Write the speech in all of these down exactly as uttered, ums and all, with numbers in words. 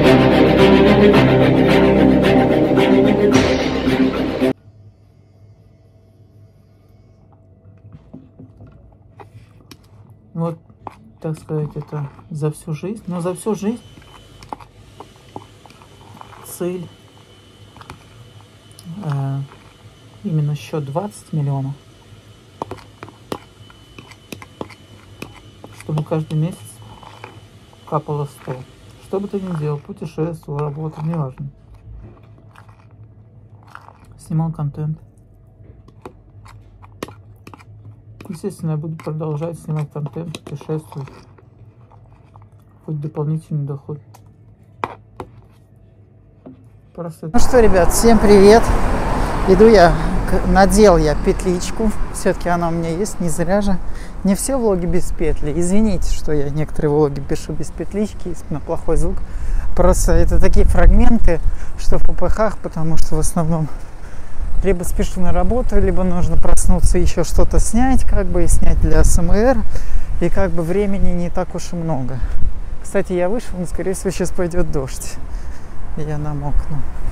Вот, так сказать, это за всю жизнь. Но за всю жизнь цель э, именно счет двадцать миллионов. Чтобы каждый месяц капало сто. Что бы ты ни делал, путешествовал, работал, неважно. Снимал контент. Естественно, я буду продолжать снимать контент, путешествовать. Хоть дополнительный доход. Просто... Ну что, ребят, всем привет. Иду я, надел я петличку. Все-таки она у меня есть, не зря же. Не все влоги без петли. Извините, что я некоторые влоги пишу без петлички, на плохой звук. Просто это такие фрагменты, что в ППХ, потому что в основном либо спешу на работу, либо нужно проснуться и еще что-то снять, как бы, и снять для СМР. И как бы времени не так уж и много. Кстати, я вышел, но скорее всего сейчас пойдет дождь. И я намокну.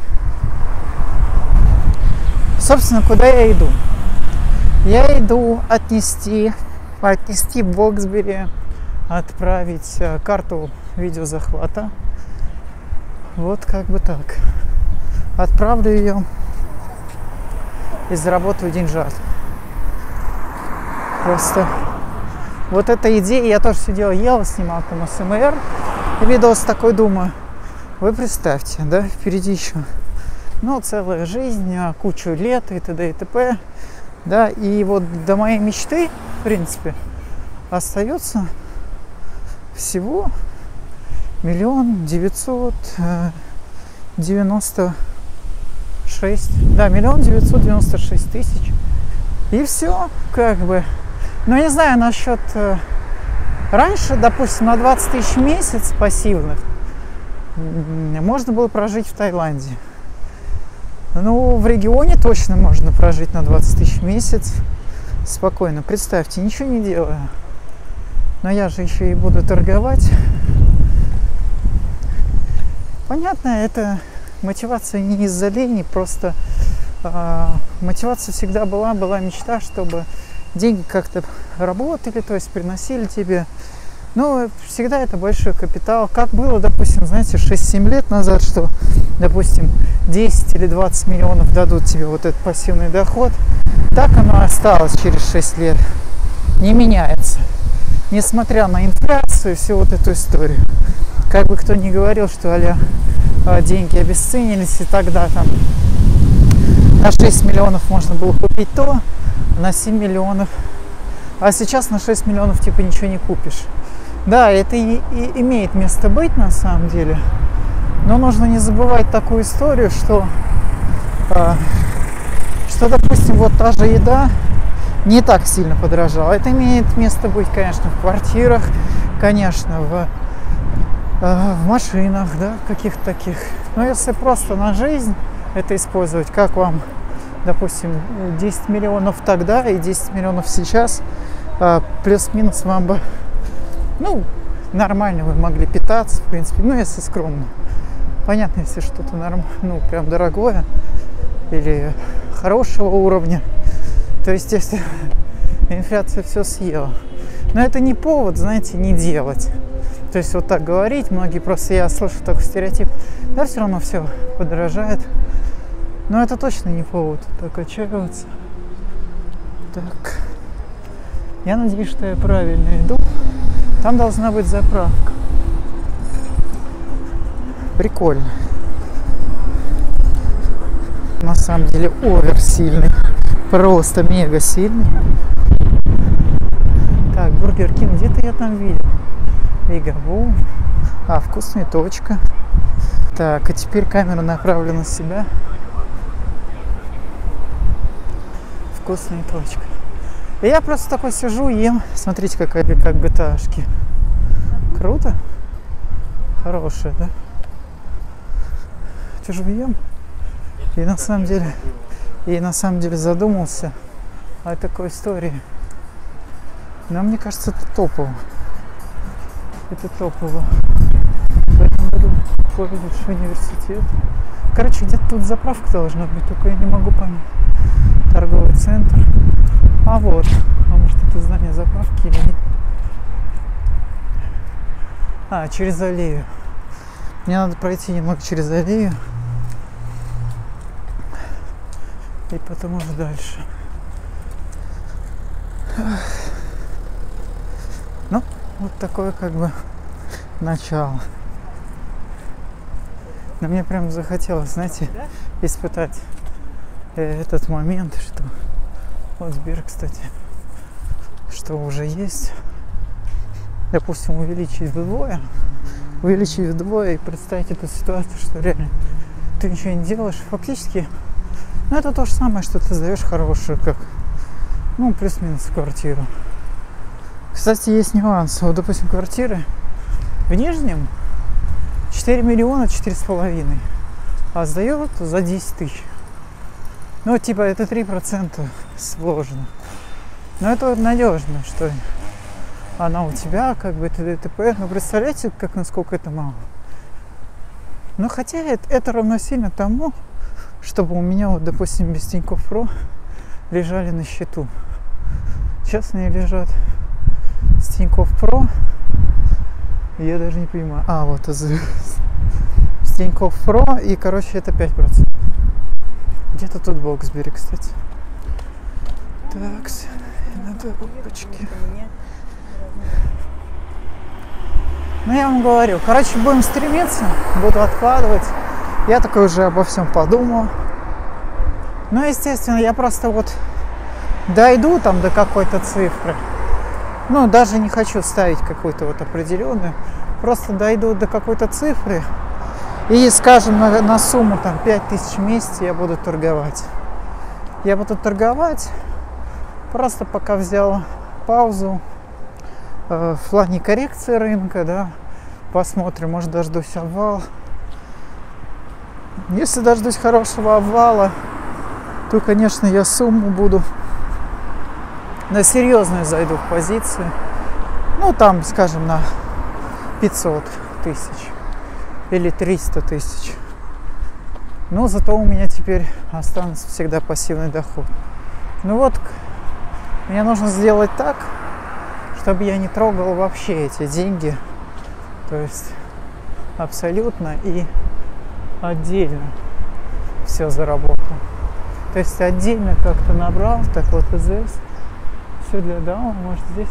Собственно, куда я иду? Я иду отнести, отнести в Боксбери, отправить карту видеозахвата. Вот как бы так. Отправлю ее и заработаю деньжат. Просто вот эта идея, я тоже сидел, ел, снимал там СМР, и видос такой, думаю, вы представьте, да, впереди еще, ну, целая жизнь, кучу лет и т.д. и т.п. Да, и вот до моей мечты, в принципе, остается всего миллион девятьсот девяносто шесть, да, миллион девятьсот девяносто шесть тысяч, и все, как бы. Но не знаю насчет э, раньше, допустим, на двадцать тысяч в месяц пассивных можно было прожить в Таиланде. Ну, в регионе точно можно прожить на двадцать тысяч в месяц спокойно. Представьте, ничего не делаю. Но я же еще и буду торговать. Понятно, это мотивация не из-за лени, просто э, мотивация всегда была, была мечта, чтобы деньги как-то работали, то есть приносили тебе. Ну, всегда это большой капитал. Как было, допустим, знаете, шесть-семь лет назад, что, допустим, десять или двадцать миллионов дадут тебе вот этот пассивный доход, так оно осталось через шесть лет. Не меняется. Несмотря на инфляцию и всю вот эту историю. Как бы кто ни говорил, что а-ля деньги обесценились, и тогда там на шесть миллионов можно было купить то, на семь миллионов. А сейчас на шесть миллионов типа ничего не купишь. Да, это и, и имеет место быть на самом деле. Но нужно не забывать такую историю, что, э, что, допустим, вот та же еда не так сильно подорожала. Это имеет место быть, конечно, в квартирах, конечно, в, э, в машинах, да, каких-то таких. Но если просто на жизнь это использовать, как вам, допустим, десять миллионов тогда и десять миллионов сейчас, э, плюс-минус вам бы, ну, нормально вы могли питаться, в принципе, ну, если скромно. Понятно, если что-то норм... ну, прям дорогое или хорошего уровня, то, естественно, инфляция все съела. Но это не повод, знаете, не делать. То есть вот так говорить, многие просто, я слышу такой стереотип, да, все равно все подорожает. Но это точно не повод так отчаиваться. Так. Я надеюсь, что я правильно иду. Там должна быть заправка. Прикольно. На самом деле овер сильный. Просто мега сильный. Так, Бургер Кинг, где-то я там видел. Вегабу. А, вкусная точка. Так, а теперь камера направлена на себя. Вкусная точка. И я просто такой сижу, ем. Смотрите, какая, как би ти эй-шки. Круто. Хорошая, да? Сижу, ем. И на самом деле, и на самом деле задумался о такой истории. Но мне кажется, это топово. Это топово. В этом году Колледж, университет. Короче, где-то тут заправка должна быть, только я не могу понять. Торговый центр. А вот, а может это здание заправки или нет? А, через аллею. Мне надо пройти немного через аллею. И потом уже дальше. Ну, вот такое как бы начало. Но мне прям захотелось, знаете, испытать этот момент, что вот Сбер, кстати, что уже есть. Допустим, увеличить вдвое, увеличить вдвое и представить эту ситуацию, что реально ты ничего не делаешь. Фактически, ну это то же самое, что ты сдаешь хорошую, как, ну, плюс-минус квартиру. Кстати, есть нюанс. Вот, допустим, квартиры в Нижнем четыре миллиона четыре с половиной, а сдает за десять тысяч. Ну, типа, это три процента сложно. Но это вот надежно, что она у тебя, как бы, т.д. т.п. Ну, представляете, как, насколько это мало? Ну, хотя это, это равносильно тому, чтобы у меня, вот, допустим, без Тинькофф Про лежали на счету. Сейчас они лежат с Тинькофф Про. Я даже не понимаю. А, вот с Тинькофф Про. И, короче, это пять процентов. Где-то тут Боксбери, кстати. Так, надо опачки. Ну, я вам говорю. Короче, будем стремиться. Буду откладывать. Я такой уже обо всем подумал. Ну, естественно, я просто вот дойду там до какой-то цифры. Ну, даже не хочу ставить какую-то вот определенную. Просто дойду до какой-то цифры. И, скажем, на, на сумму там пять тысяч в месяц я буду торговать. Я буду торговать. Просто пока взял паузу э, в плане коррекции рынка, да. Посмотрим, может дождусь обвал. Если дождусь хорошего обвала, то, конечно, я сумму буду на серьезную зайду в позицию. Ну, там, скажем, на пятьсот тысяч или триста тысяч. Но зато у меня теперь останется всегда пассивный доход. Ну вот, мне нужно сделать так, чтобы я не трогал вообще эти деньги. То есть абсолютно и отдельно все заработал. То есть отдельно как-то набрал, так вот ИЗС. Все для дауна, может здесь,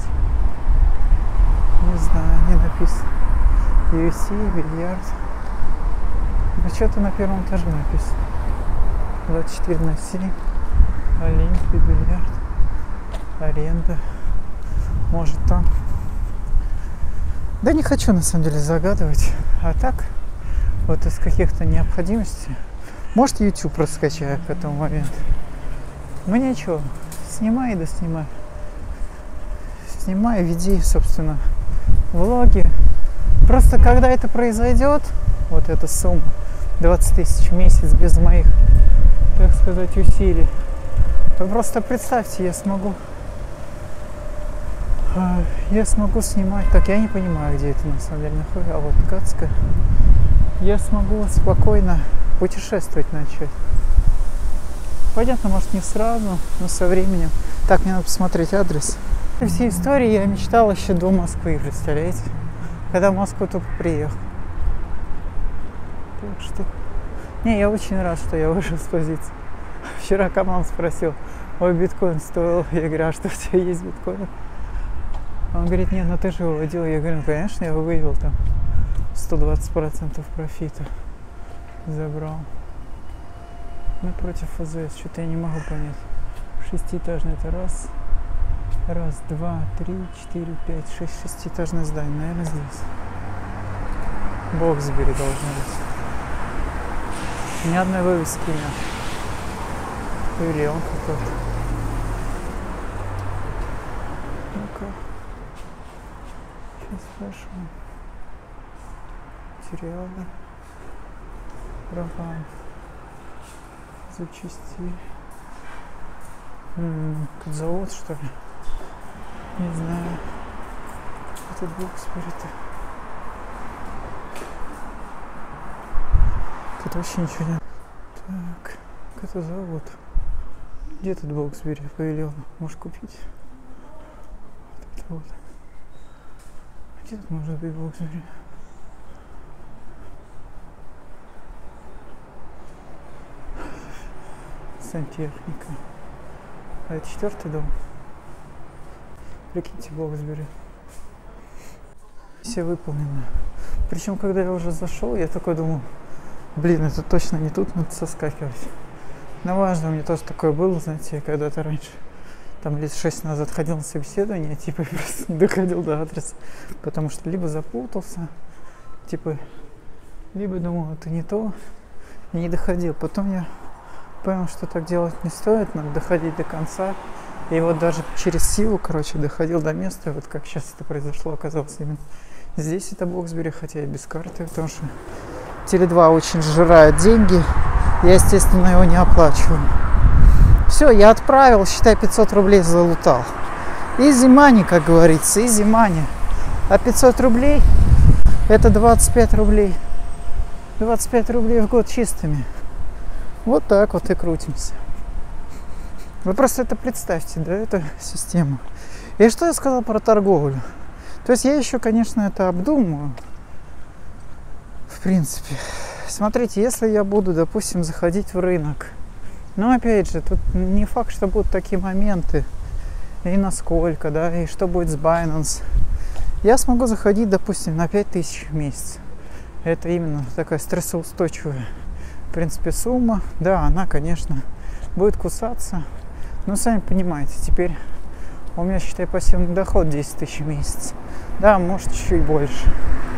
не знаю, не написано. ю эф си, бильярд. Ну что-то на первом этаже написано. двадцать четыре на семь. Олимпия, бильярд. Аренда. Может там. Да не хочу на самом деле загадывать. А так, вот из каких-то необходимостей. Может YouTube раскачаю к этому моменту. Ну ничего, снимай да снимай. Снимай, веди, собственно, влоги. Просто когда это произойдет, вот эта сумма, двадцать тысяч в месяц без моих, так сказать, усилий, вы просто представьте, я смогу, я смогу снимать, так, я не понимаю, где это на самом деле находится, а вот Ткацкая, я смогу спокойно путешествовать начать. Понятно, может не сразу, но со временем. Так, мне надо посмотреть адрес. Во всей истории я мечтал еще до Москвы, представляете? Когда в Москву только приехал. Так что... Не, я очень рад, что я вышел с позиции. Вчера Камал спросил, ой, биткоин стоил. Я говорю, а что у тебя есть биткоин? Он говорит, нет, ну ты же выводил. Я говорю, ну конечно, я вывел там сто двадцать процентов профита. Забрал. Ну, против ФЗС, что-то я не могу понять. Шестиэтажный это раз. Раз, два, три, четыре, пять, шесть. Шестиэтажное здание, наверное, здесь. Боксбери должно быть. Ни одной вывески нет. Или он какой-то. Ну-ка. Сейчас спрашиваю. Материалы. Права. Запчасти. М-м, тут завод, что ли? Не знаю. Этот Боксбери-то. нет, вообще ничего нет. Так, как это завод? Где тут Боксбери павильон? Можешь купить? Вот это вот. Где тут может быть Боксбери? Сантехника. А это четвертый дом. Прикиньте, Боксбери. Все выполнено. Причем, когда я уже зашел, я такой думал, блин, это точно не тут, надо соскакивать. Но важно, у меня тоже такое было, знаете, я когда-то раньше, там лет шесть назад ходил на собеседование, типа, просто не доходил до адреса, потому что либо запутался, типа, либо думал, это не то, и не доходил. Потом я понял, что так делать не стоит, надо доходить до конца. И вот даже через силу, короче, доходил до места, вот как сейчас это произошло, оказалось именно здесь это Боксбери, хотя и без карты, потому что Теле два очень сжирает деньги, я, естественно, его не оплачиваю. Все, я отправил, считай, пятьсот рублей залутал. Easy money, как говорится, easy money. А пятьсот рублей это двадцать пять рублей. двадцать пять рублей в год чистыми. Вот так вот и крутимся. Вы просто это представьте, да, эту систему. И что я сказал про торговлю? То есть я еще, конечно, это обдумываю. В принципе. Смотрите, если я буду, допустим, заходить в рынок, но опять же, тут не факт, что будут такие моменты, и насколько, да, и что будет с Binance. Я смогу заходить, допустим, на пять тысяч в месяц. Это именно такая стрессоустойчивая, в принципе, сумма. Да, она, конечно, будет кусаться. Но сами понимаете, теперь у меня, считай, пассивный доход десять тысяч в месяц. Да, может, чуть-чуть больше.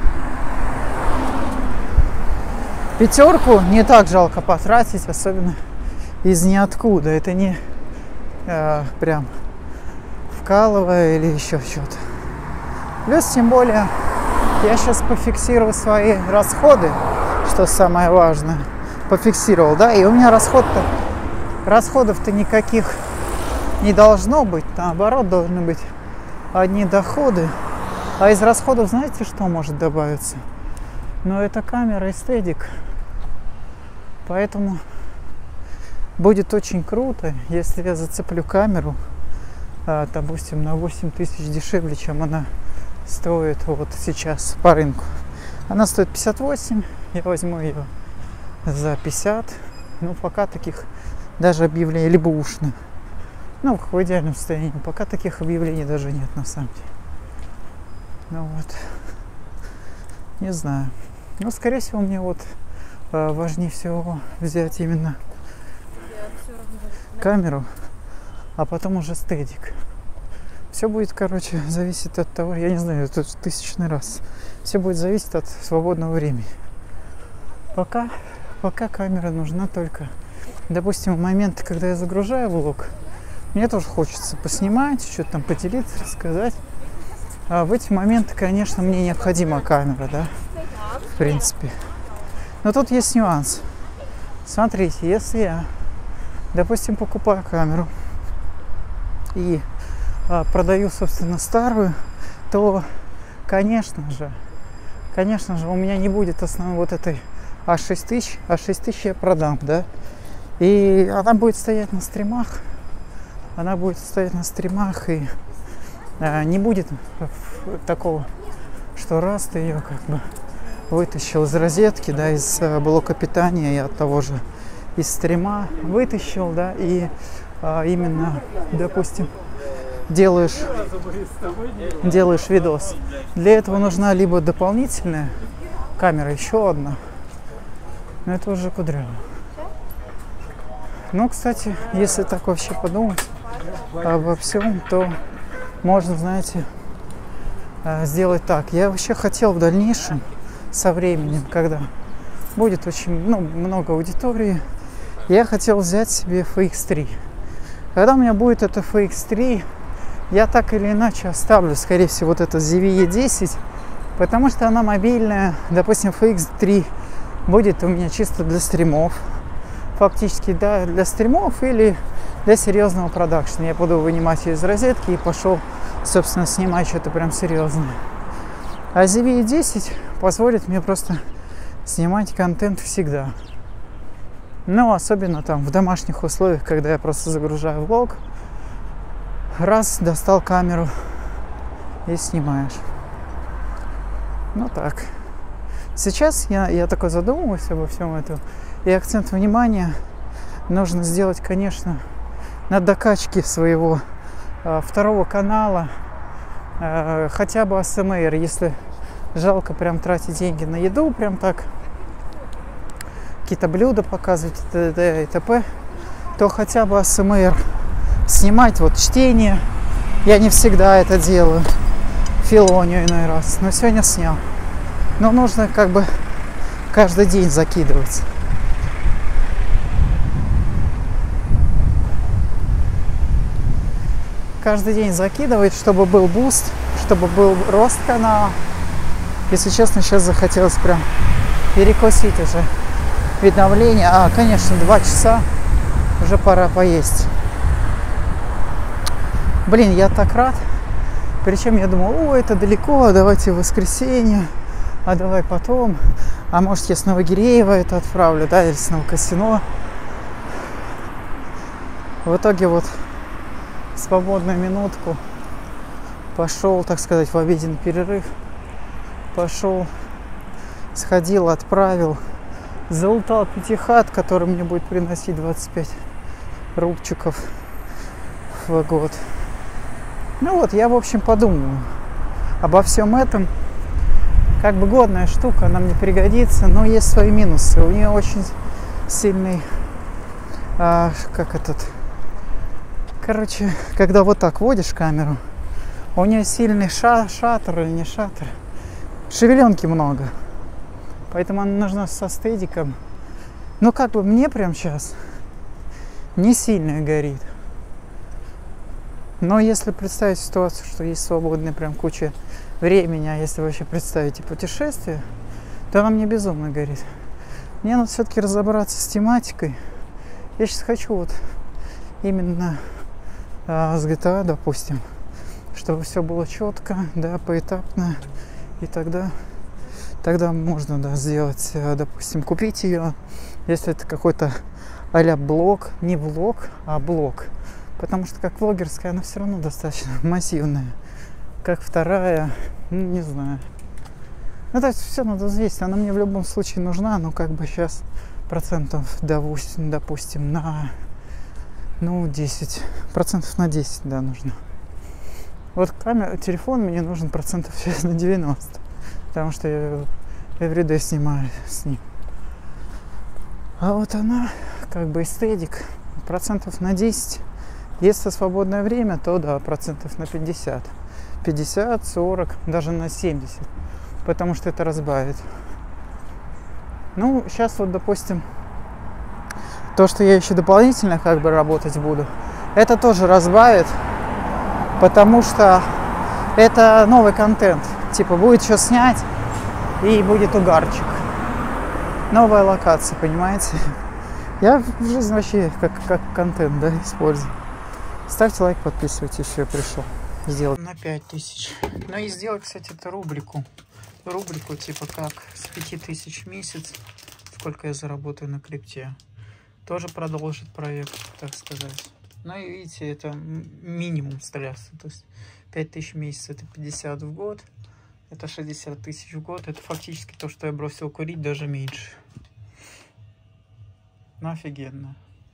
Пятерку не так жалко потратить, особенно из ниоткуда. Это не э, прям вкалывая или еще что-то. Плюс, тем более, я сейчас пофиксирую свои расходы, что самое важное. Пофиксировал, да, и у меня расход-то, расходов-то никаких не должно быть. Наоборот, должны быть одни доходы. А из расходов знаете, что может добавиться? Но это камера и стедик. Поэтому будет очень круто, если я зацеплю камеру, а, допустим, на восемь тысяч дешевле, чем она стоит вот сейчас по рынку. Она стоит пятьдесят восемь, я возьму ее за пятьдесят. Ну, пока таких даже объявлений, либо ушно. Ну, в идеальном состоянии. Пока таких объявлений даже нет, на самом деле. Ну вот. Не знаю. Ну, скорее всего, мне вот э, важнее всего взять именно камеру, а потом уже стедик. Все будет, короче, зависеть от того, я не знаю, это тысячный раз. Все будет зависеть от свободного времени. Пока, пока камера нужна только, допустим, в моменты, когда я загружаю влог, мне тоже хочется поснимать, что-то там поделиться, рассказать. А в эти моменты, конечно, мне необходима камера, да, в принципе. Но тут есть нюанс. Смотрите, если я, допустим, покупаю камеру и а, продаю, собственно, старую, то, конечно же, конечно же, у меня не будет основной вот этой а шесть тысяч, а шесть тысяч я продам, да, и она будет стоять на стримах, она будет стоять на стримах, и а, не будет такого, что раз ты ее как бы вытащил из розетки, да, из а, блока питания и от того же из стрима вытащил, да, и а, именно, допустим, делаешь, делаешь видос. Для этого нужна либо дополнительная камера, еще одна. Но это уже кудряво. Ну, кстати, если так вообще подумать обо всем, то можно, знаете, сделать так. Я вообще хотел в дальнейшем, со временем, когда будет очень ну, много аудитории, я хотел взять себе эф икс три. Когда у меня будет это эф икс три, я так или иначе оставлю, скорее всего, вот это зет ви и десять, потому что она мобильная. Допустим, эф икс три будет у меня чисто для стримов. Фактически, да, для стримов или для серьезного продакшена. Я буду вынимать ее из розетки и пошел, собственно, снимать что-то прям серьезное. А зет ви и десять позволит мне просто снимать контент всегда. Но особенно там в домашних условиях, когда я просто загружаю влог, раз, достал камеру и снимаешь. Ну так. Сейчас я, я такой задумываюсь обо всем этом. И акцент внимания нужно сделать, конечно, на докачке своего э, второго канала. Э, хотя бы эй эс эм ар, если жалко прям тратить деньги на еду, прям так, какие-то блюда показывать, т.д. и т.п., то хотя бы эй эс эм ар снимать, вот чтение. Я не всегда это делаю, филоню иной раз, но сегодня снял. Но нужно как бы каждый день закидывать. Каждый день закидывать, чтобы был буст, чтобы был рост канала. Если честно, сейчас захотелось прям перекусить уже. Уведомление. А, конечно, два часа. Уже пора поесть. Блин, я так рад. Причем я думал, о, это далеко, давайте в воскресенье. А давай потом. А может, я с Новогиреева это отправлю, да, или с Новокосино. В итоге вот свободную минутку пошел, так сказать, в обеденный перерыв. Пошел, сходил, отправил. Залутал пятихат, который мне будет приносить двадцать пять рубчиков в год. Ну вот, я, в общем, подумаю обо всем этом. Как бы годная штука, она мне пригодится, но есть свои минусы. У нее очень сильный, а, как этот, короче, когда вот так водишь камеру, у нее сильный ша шаттер или не шаттер, шевеленки много, поэтому она нужна со стедиком. Но как бы мне прям сейчас не сильно горит. Но если представить ситуацию, что есть свободная прям куча времени, а если вообще представить и путешествие, то она мне безумно горит. Мне надо все-таки разобраться с тематикой. Я сейчас хочу вот именно а, с джи ти эй, допустим, чтобы все было четко, да, поэтапно, и тогда, тогда можно, да, сделать, допустим, купить ее, если это какой-то а-ля блог, не влог, а блог, потому что как влогерская она все равно достаточно массивная. Как вторая, ну, не знаю. Ну, то есть все надо взвесить. Она мне в любом случае нужна, но как бы сейчас процентов, допустим, на, ну, десять. Процентов на десять, да, нужно. Вот камера, телефон мне нужен процентов сейчас на девяносто. Потому что я everyday снимаю с ним. А вот она, как бы эстетик, процентов на десять. Если свободное время, то да, процентов на пятьдесят. пятьдесят, сорок, даже на семьдесят, потому что это разбавит. Ну, сейчас вот, допустим, то, что я еще дополнительно как бы работать буду, это тоже разбавит, потому что это новый контент. Типа будет что снять и будет угарчик. Новая локация, понимаете? Я в жизни вообще как, как контент, да, использую. Ставьте лайк, подписывайтесь, все, я пришел. Сделать на пять тысяч. Ну и сделать, кстати, эту рубрику. Рубрику типа как с пяти тысяч в месяц, сколько я заработаю на крипте. Тоже продолжит проект, так сказать. Ну и видите, это минимум стреляться. То есть пять тысяч в месяц это пятьдесят в год. Это шестьдесят тысяч в год. Это фактически то, что я бросил курить, даже меньше. Ну офигенно.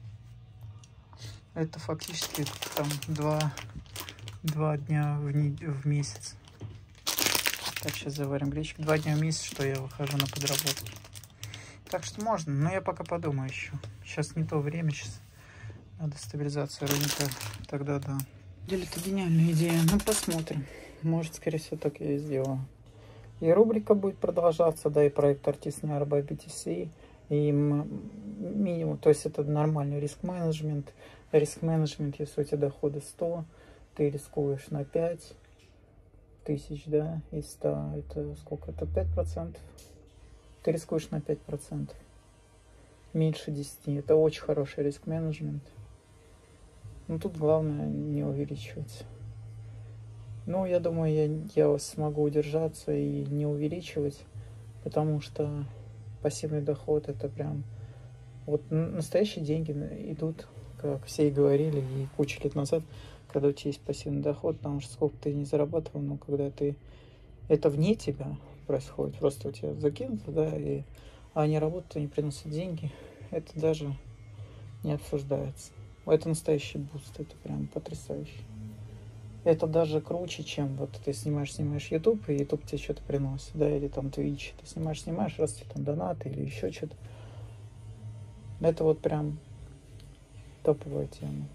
Это фактически там два... Два дня в, не... в месяц. Так, сейчас заварим гречку. Два дня в месяц, что я выхожу на подработки. Так что можно, но я пока подумаю еще. Сейчас не то время, сейчас надо стабилизация рынка. Тогда да. Деле это гениальная идея. Ну, посмотрим. Может, скорее всего, так я и сделаю. И рубрика будет продолжаться, да, и проект Артист Няра by би ти си. И минимум, то есть это нормальный риск-менеджмент. Риск-менеджмент, если у тебя доходы сто, ты рискуешь на пять тысяч, да, из ста, это сколько? Это пять процентов. Ты рискуешь на пять процентов. Меньше десяти. Это очень хороший риск-менеджмент. Но тут главное не увеличивать. Ну, я думаю, я, я смогу удержаться и не увеличивать, потому что пассивный доход это прям Вот настоящие деньги идут, как все и говорили, и кучу лет назад, когда у тебя есть пассивный доход, потому что сколько ты не зарабатывал, но когда ты... Это вне тебя происходит, просто у тебя закинуто, да, и они работают, они приносят деньги, это даже не обсуждается. Это настоящий буст, это прям потрясающе. Это даже круче, чем вот ты снимаешь, снимаешь YouTube, и YouTube тебе что-то приносит, да, или там Twitch, ты снимаешь, снимаешь, раз тебе там донаты или еще что-то. Это вот прям топовая тема.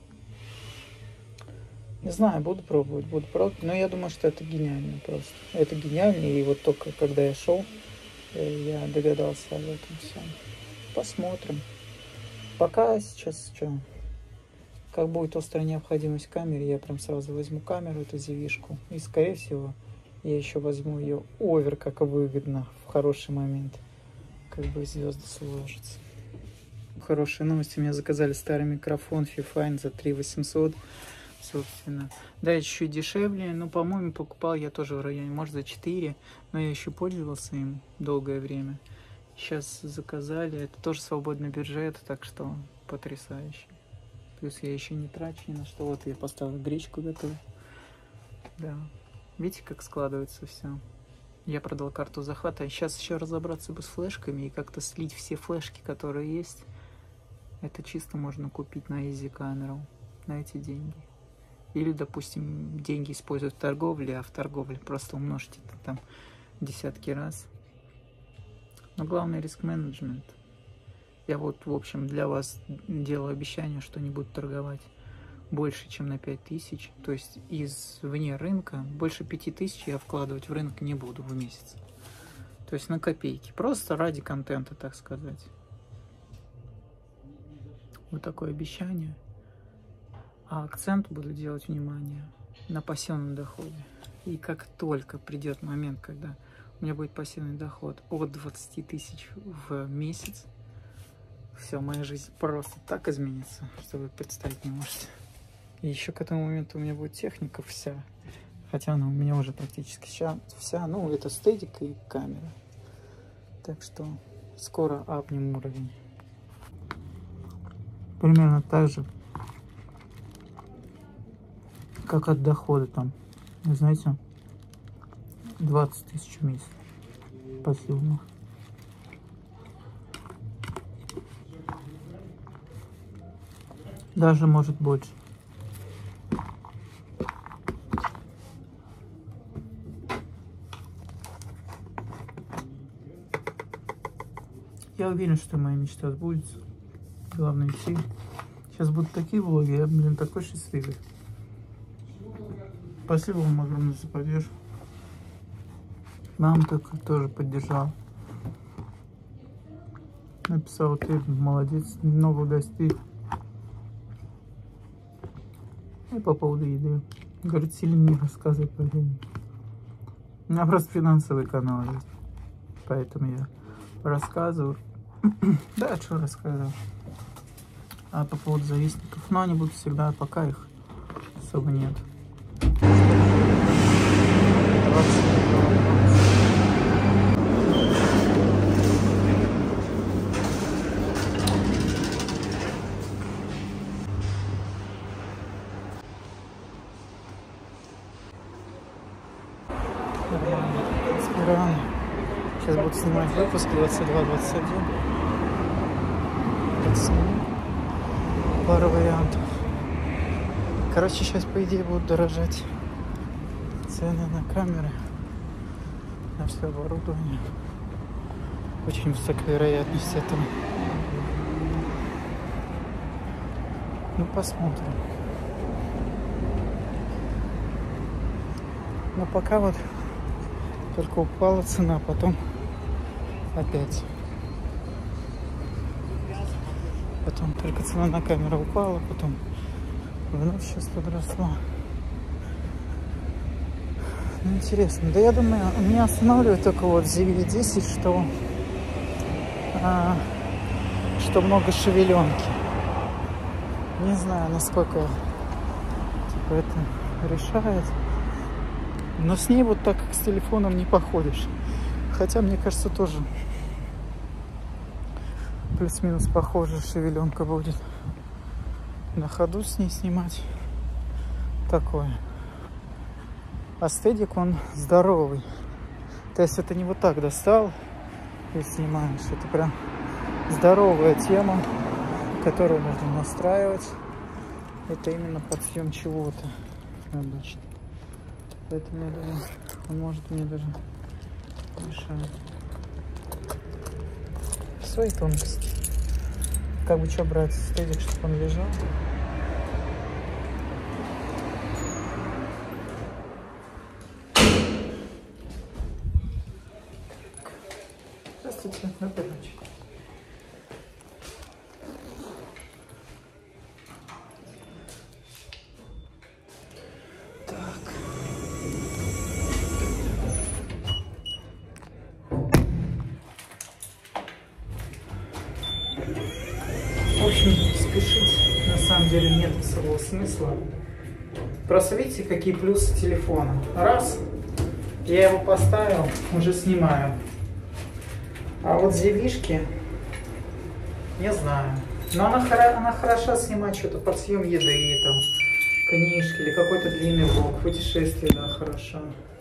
Не знаю, буду пробовать, буду пробовать, но я думаю, что это гениально просто. Это гениально, и вот только когда я шел, я догадался об этом всем. Посмотрим. Пока сейчас что, как будет острая необходимость в камере, я прям сразу возьму камеру, эту зевишку, и скорее всего я еще возьму ее овер, как выгодно, в хороший момент, как бы звезды сложатся. Хорошая новость, у меня заказали старый микрофон Fifine за три тысячи восемьсот, собственно. Да, чуть-чуть дешевле, но, по-моему, покупал я тоже в районе, может, за четыре, но я еще пользовался им долгое время. Сейчас заказали, это тоже свободный бюджет, так что потрясающе. Плюс я еще не трачу ни на что, вот я поставил гречку готовить. Да, видите, как складывается все. Я продал карту захвата, сейчас еще разобраться бы с флешками и как-то слить все флешки, которые есть. Это чисто можно купить на Easy камеру, на эти деньги. Или, допустим, деньги использовать в торговле, а в торговле просто умножьте это там десятки раз. Но главное риск-менеджмент. Я вот, в общем, для вас делаю обещание, что не буду торговать больше, чем на пять тысяч. То есть из вне рынка больше пяти тысяч я вкладывать в рынок не буду в месяц. То есть на копейки. Просто ради контента, так сказать. Вот такое обещание. А акцент буду делать, внимание, на пассивном доходе. И как только придет момент, когда у меня будет пассивный доход от двадцати тысяч в месяц, все, моя жизнь просто так изменится, что вы представить не можете. И еще к этому моменту у меня будет техника вся. Хотя она у меня уже практически вся. вся ну, это стедик и камера. Так что скоро апнем уровень. Примерно так же, как от дохода там. Знаете, двадцать тысяч в месяц пассивных. Даже может больше. Я уверен, что моя мечта сбудется. Главное идти. Сейчас будут такие влоги, я, блин, такой счастливый. Спасибо вам огромное за поддержку. Мам только тоже поддержал. Написал, ты молодец, много достиг. И по поводу еды. Говорит, сильно не рассказывай про деньги. У меня просто финансовый канал есть. Поэтому я рассказываю. Да, что рассказываю. А по поводу завистников, но они будут всегда, пока их особо нет. Рано. Сейчас буду снимать выпуск двадцать два двадцать один. Пару вариантов. Короче, сейчас по идее будут дорожать цены на камеры, на все оборудование. Очень высокая вероятность этого. Ну, посмотрим. Но пока вот только упала цена, потом опять. Потом только цена на камеру упала, потом вновь сейчас подросла. Ну, интересно. Да я думаю, меня останавливает только вот зет ви десять, что, а, что много шевеленки. Не знаю, насколько типа, это решает. Но с ней вот так, как с телефоном, не походишь. Хотя, мне кажется, тоже плюс-минус похожая шевеленка будет. На ходу с ней снимать. Такое. А стедик, он здоровый. То есть это не вот так достал и снимаешь. Это прям здоровая тема, которую нужно настраивать. Это именно подъем чего-то обычно. Поэтому я думаю, он может мне даже мешать. Свои тонкости. Как бы что брать стедик, чтобы он лежал. Здравствуйте, доброй ночи. В общем, спешить на самом деле нет особого смысла. Просто видите, какие плюсы телефона. Раз, я его поставил, уже снимаю. А вот зевишки, не знаю. Но она, она хороша снимать что-то под съем еды, там, книжки или какой-то длинный влог, путешествие, да, хорошо.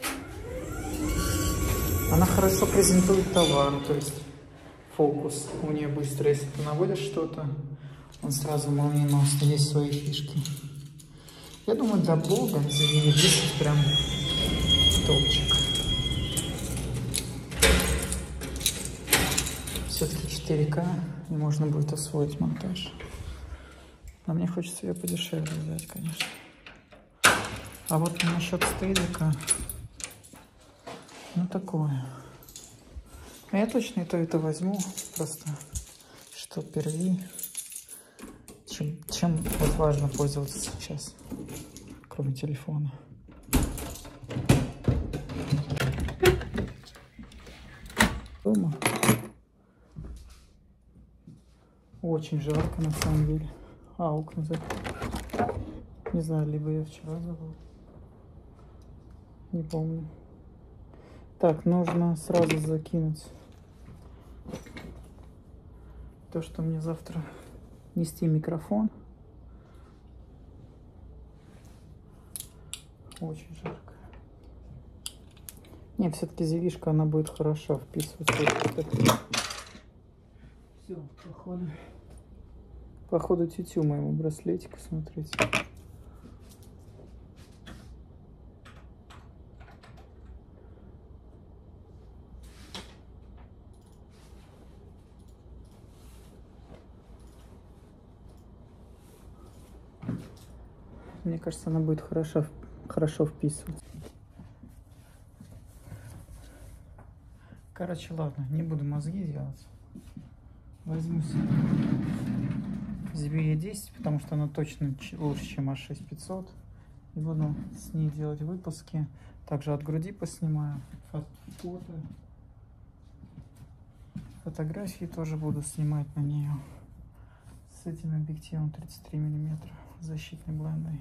Она хорошо презентует товар, то есть фокус у нее быстро, если ты наводишь что-то, он сразу молниеносно, есть свои фишки. Я думаю, для блога Зевия десять прям топчик. Все-таки четыре ка, и можно будет освоить монтаж. Но мне хочется ее подешевле взять, конечно. А вот насчет стедика, ну такое. Но я точно и то, и то возьму, просто что первее. Чем, чем вот важно пользоваться сейчас, кроме телефона. Дома очень жарко на самом деле. А, окна закрыты. Не знаю, либо я вчера забыл. Не помню. Так, нужно сразу закинуть то, что мне завтра нести микрофон. Очень жарко. Нет, все-таки зевишка, она будет хорошо вписываться. Все, походу. Походу тютю моему браслетику, смотрите. Мне кажется, она будет хорошо, хорошо вписываться. Короче, ладно, не буду мозги делать. Возьму себе Зевия десять, потому что она точно лучше, чем а шесть пятьсот. И буду с ней делать выпуски. Также от груди поснимаю. Фото. Фотографии тоже буду снимать на нее. С этим объективом тридцать три миллиметра. Защитной блендой.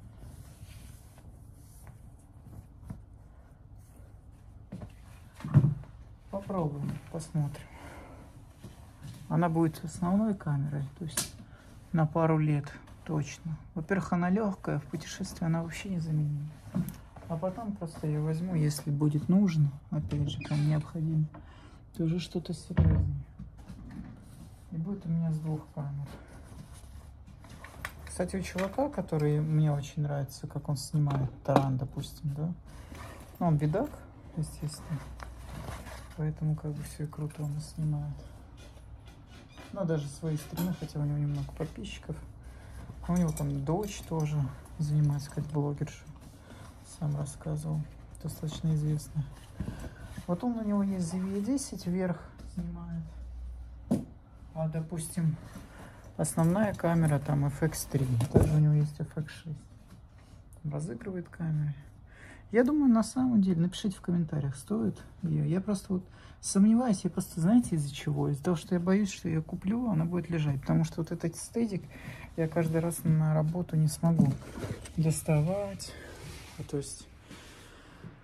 Попробуем, посмотрим. Она будет основной камерой, то есть на пару лет точно. Во-первых, она легкая, в путешествии она вообще незаменима. А потом просто ее возьму, если будет нужно, опять же, там необходимо, то уже что-то серьезнее. И будет у меня с двух камер. Кстати, у чувака, который мне очень нравится, как он снимает таран, допустим, да, ну, он бедак, естественно, поэтому как бы все и круто он снимает. Но даже свои стримы, хотя у него немного подписчиков, у него там дочь тоже занимается как блогерша, сам рассказывал, достаточно известная. Вот он, у него есть Зевия десять, вверх снимает, а, допустим, основная камера там эф икс три, также у него есть эф икс шесть. Там разыгрывает камеры. Я думаю, на самом деле, напишите в комментариях, стоит ее. Я просто вот сомневаюсь, я просто, знаете, из-за чего? Из-за того, что я боюсь, что я куплю, она будет лежать. Потому что вот этот стедик я каждый раз на работу не смогу доставать. То есть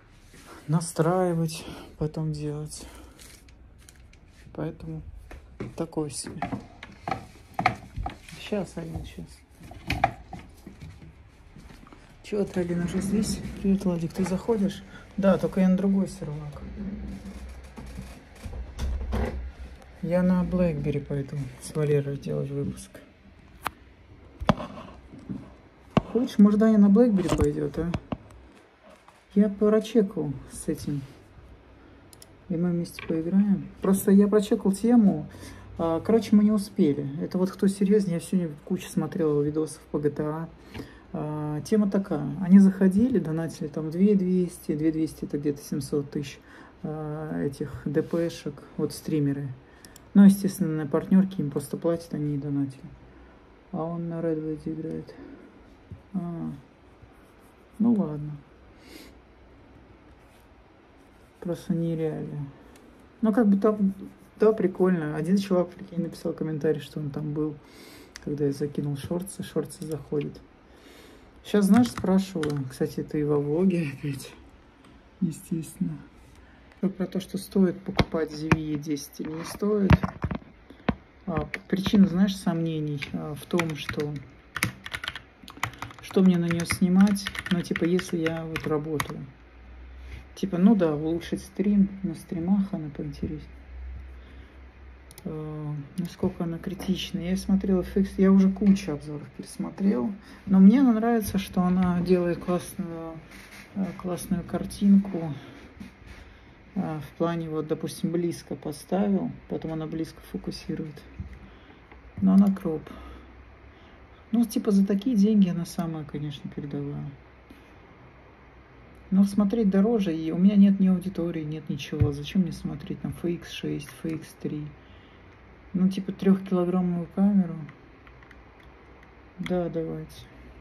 настраивать, потом делать. Поэтому такой себе. Сейчас, Алина, сейчас. Чего ты, Алина, уже здесь? Привет, Владик, ты заходишь? Да, только я на другой сервак. Я на BlackBerry пойду с Валерой делать выпуск. Хочешь, может, Даня на BlackBerry пойдет, а? Я прочекал с этим. И мы вместе поиграем. Просто я прочекал тему. Короче, мы не успели. Это вот кто серьезнее, я сегодня кучу смотрел видосов по джи ти эй. Тема такая. Они заходили, донатили там две двести, две двести это где-то семьсот тысяч этих ДПшек, вот стримеры. Ну, естественно, на партнерке им просто платят, они не донатили. А он на Red играет. А, ну ладно. Просто нереально. Ну, как бы там, да, прикольно. Один чувак, прикинь, написал комментарий, что он там был, когда я закинул шорты, шорты заходит. Сейчас, знаешь, спрашиваю, кстати, это и во влоге опять, естественно. Про то, что стоит покупать зет ви и десять или не стоит. А, причина, знаешь, сомнений а, в том, что что мне на нее снимать, ну, типа, если я вот работаю. Типа, ну да, улучшить стрим, на стримах она поинтереснее. А, насколько она критична. Я смотрела эф икс, я уже кучу обзоров пересмотрел, но мне нравится, что она делает классную, классную картинку. В плане, вот, допустим, близко поставил, потом она близко фокусирует. Но она кроп. Ну, типа, за такие деньги она самая, конечно, передовая. Но смотреть дороже, и у меня нет ни аудитории, нет ничего. Зачем мне смотреть там эф икс шесть, эф икс три? Ну, типа, трехкилограммовую камеру. Да, давайте.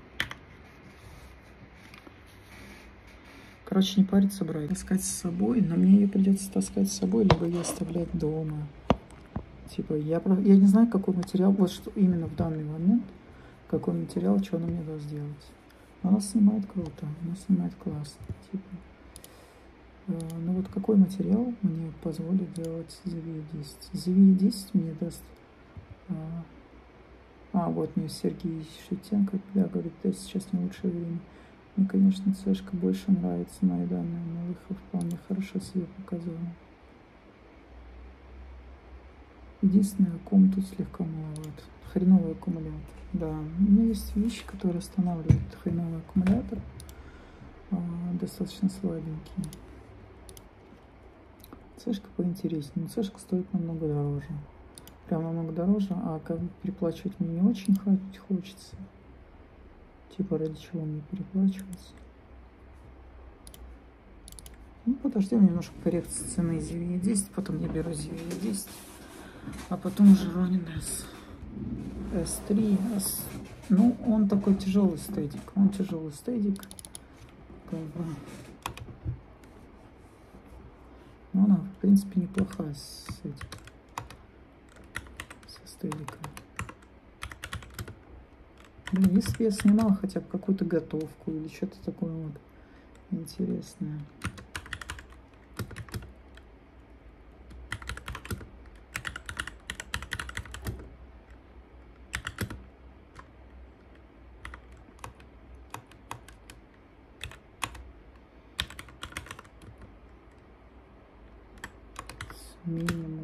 Короче, не париться брать. Таскать с собой, но мне ее придется таскать с собой, либо ее оставлять дома. Типа, я, я не знаю, какой материал, вот что именно в данный момент, какой материал, что она мне даст сделать. Но она снимает круто, она снимает классно. Типа, э, ну вот какой материал мне позволит делать зет ви и десять? зет ви и десять мне даст... А, а вот мне Сергей Шевченко, да, говорит, это сейчас не лучшее время. Мне, конечно, цешка больше нравится, на данная Малыха вполне хорошо себе показала. Единственное, аккум тут слегка маловат. Хреновый аккумулятор. Да, у меня есть вещи, которые останавливают хреновый аккумулятор. А, достаточно слабенький. Цешка поинтереснее. Но цешка стоит намного дороже. Прям намного дороже, а как бы переплачивать мне не очень хочется. Типа, ради чего мне переплачивать? Ну, подождем немножко коррекции цены зет ви и десять, потом я беру зет ви и десять, а потом уже Ronin S. эс три. S... Ну, он такой тяжелый стедик. Он тяжелый стедик. Как бы. Но она, в принципе, неплохая с этим. Со стедиком. Блин, если бы я снимал хотя бы какую-то готовку или что-то такое вот интересное. Минимум.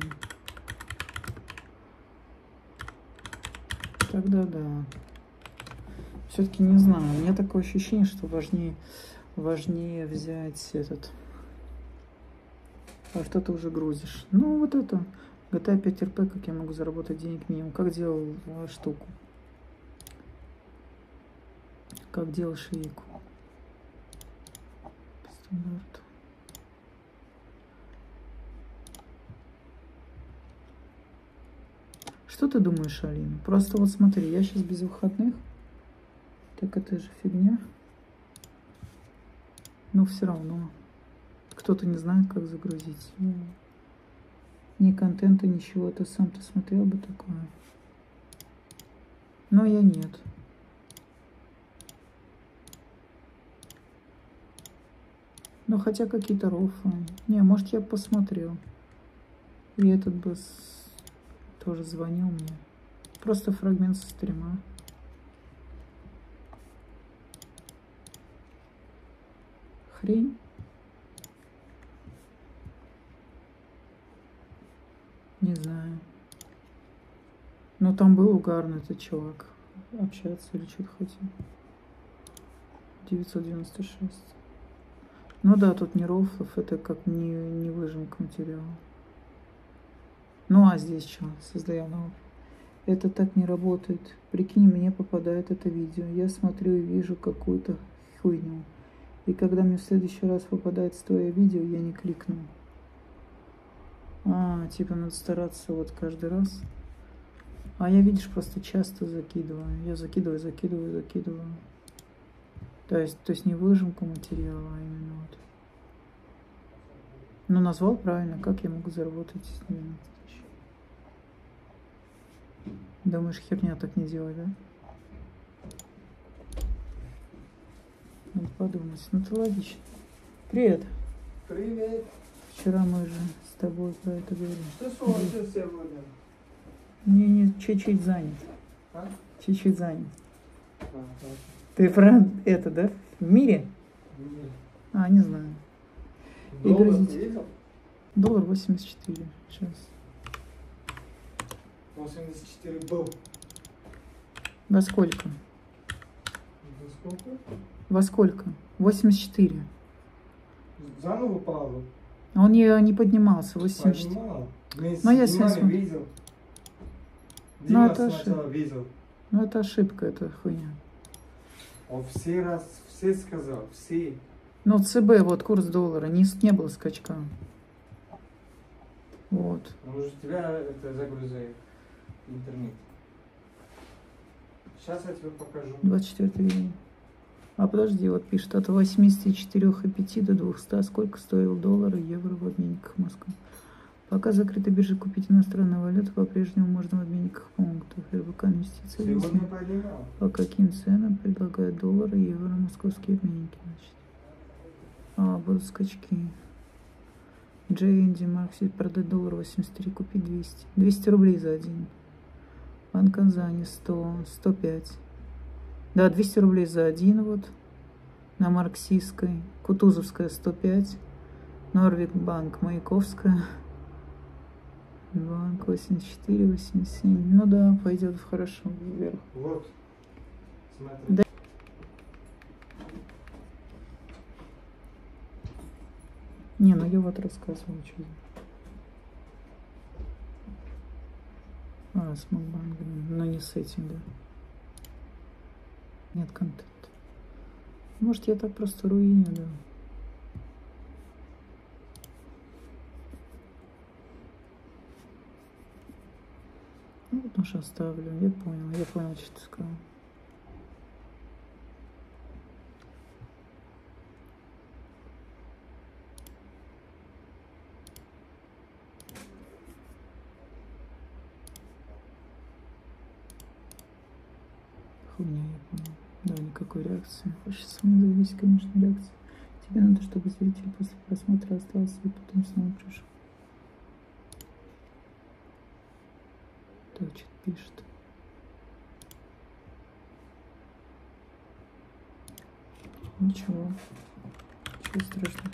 Тогда да. Все-таки не знаю. У меня такое ощущение, что важнее, важнее взять этот. А что ты уже грузишь? Ну, вот это. джи ти эй пять эр пи, как я могу заработать денег минимум. Как делал штуку. Как делал швейку. Стандарт. Что ты думаешь, Алина? Просто вот смотри, я сейчас без выходных. Так это же фигня. Но все равно. Кто-то не знает, как загрузить. Ни контента, ничего. Ты сам-то смотрел бы такое. Но я нет. Ну, хотя какие-то рофлы. Не, может, я посмотрел. И этот бы... С... тоже звонил мне. Просто фрагмент со стрима. Хрень. Не знаю. Но там был угарный этот чувак. Общаться или что-то хотел. девятьсот девяносто шесть. Ну да, тут не рофлов, это как не, не выжимка материала. Ну а здесь что? Создаем новый. Это так не работает. Прикинь, мне попадает это видео. Я смотрю и вижу какую-то хуйню. И когда мне в следующий раз попадается твое видео, я не кликну. А, типа надо стараться вот каждый раз. А я, видишь, просто часто закидываю. Я закидываю, закидываю, закидываю. То есть, то есть не выжимку материала, а именно вот. Ну, назвал правильно. Как я могу заработать двенадцать тысяч? Думаешь, херня так не делать, да? Надо подумать. Ну, это логично. Привет. Привет. Вчера мы же с тобой про это говорили. Что случилось сегодня? Не, не, чуть-чуть занят. А? Чуть-чуть занят. А, да. Ты про это, да? В мире? Нет. А, не знаю. Доллар грузить. ты видел? Доллар восемьдесят четыре. Сейчас. восемьдесят четыре был. Во сколько? За сколько? Во сколько? восемьдесят четыре. Заново падал. Он не, не поднимался. восемьдесят четыре. Поднимал. Мы Ну, я снимали, сейчас- видел. Ну, Дима это сначала видел. Ну, это ошибка, это хуйня. Он все раз, все сказал, все. Ну, ЦБ, вот курс доллара, не, не было скачка. Вот. Может, тебя это загрузает интернет. Сейчас я тебе покажу. двадцать четвёртое июня. А подожди, вот пишет, от восьмидесяти четырёх и пяти до двухсот. Сколько стоил доллар и евро в обменниках Москвы? Пока закрыта биржа, купить иностранную валюту по-прежнему можно в обменниках пунктов. РБК инвестиции. Сегодня поднимал. По каким ценам предлагают доллары и евро московские обменники? Значит. А, будут скачки. Джей Энди Марксит продать доллар восемьдесят три, купить двести. двести рублей за один. Банк Казани сто, сто пять. Да, двести рублей за один вот. На Марксистской. Кутузовская сто пять. Норвик Банк, Маяковская. Банк восемьдесят четыре, восемьдесят семь. Ну да, пойдет хорошо вверх. Вот. Смотри. Да. Не, ну я вот рассказывала, что за. А, с Мобанком, но не с этим, да. Нет контента. Может, я так просто руиню, да. Ну, вот уж оставлю. Я понял, я понял, что ты сказал. Хуйня, я понял. Да, никакой реакции. Хочешь сам зависит, конечно, реакция. Тебе надо, чтобы зритель после просмотра остался и потом снова пришел. Так, что-то пишет. Ничего. Ничего страшного.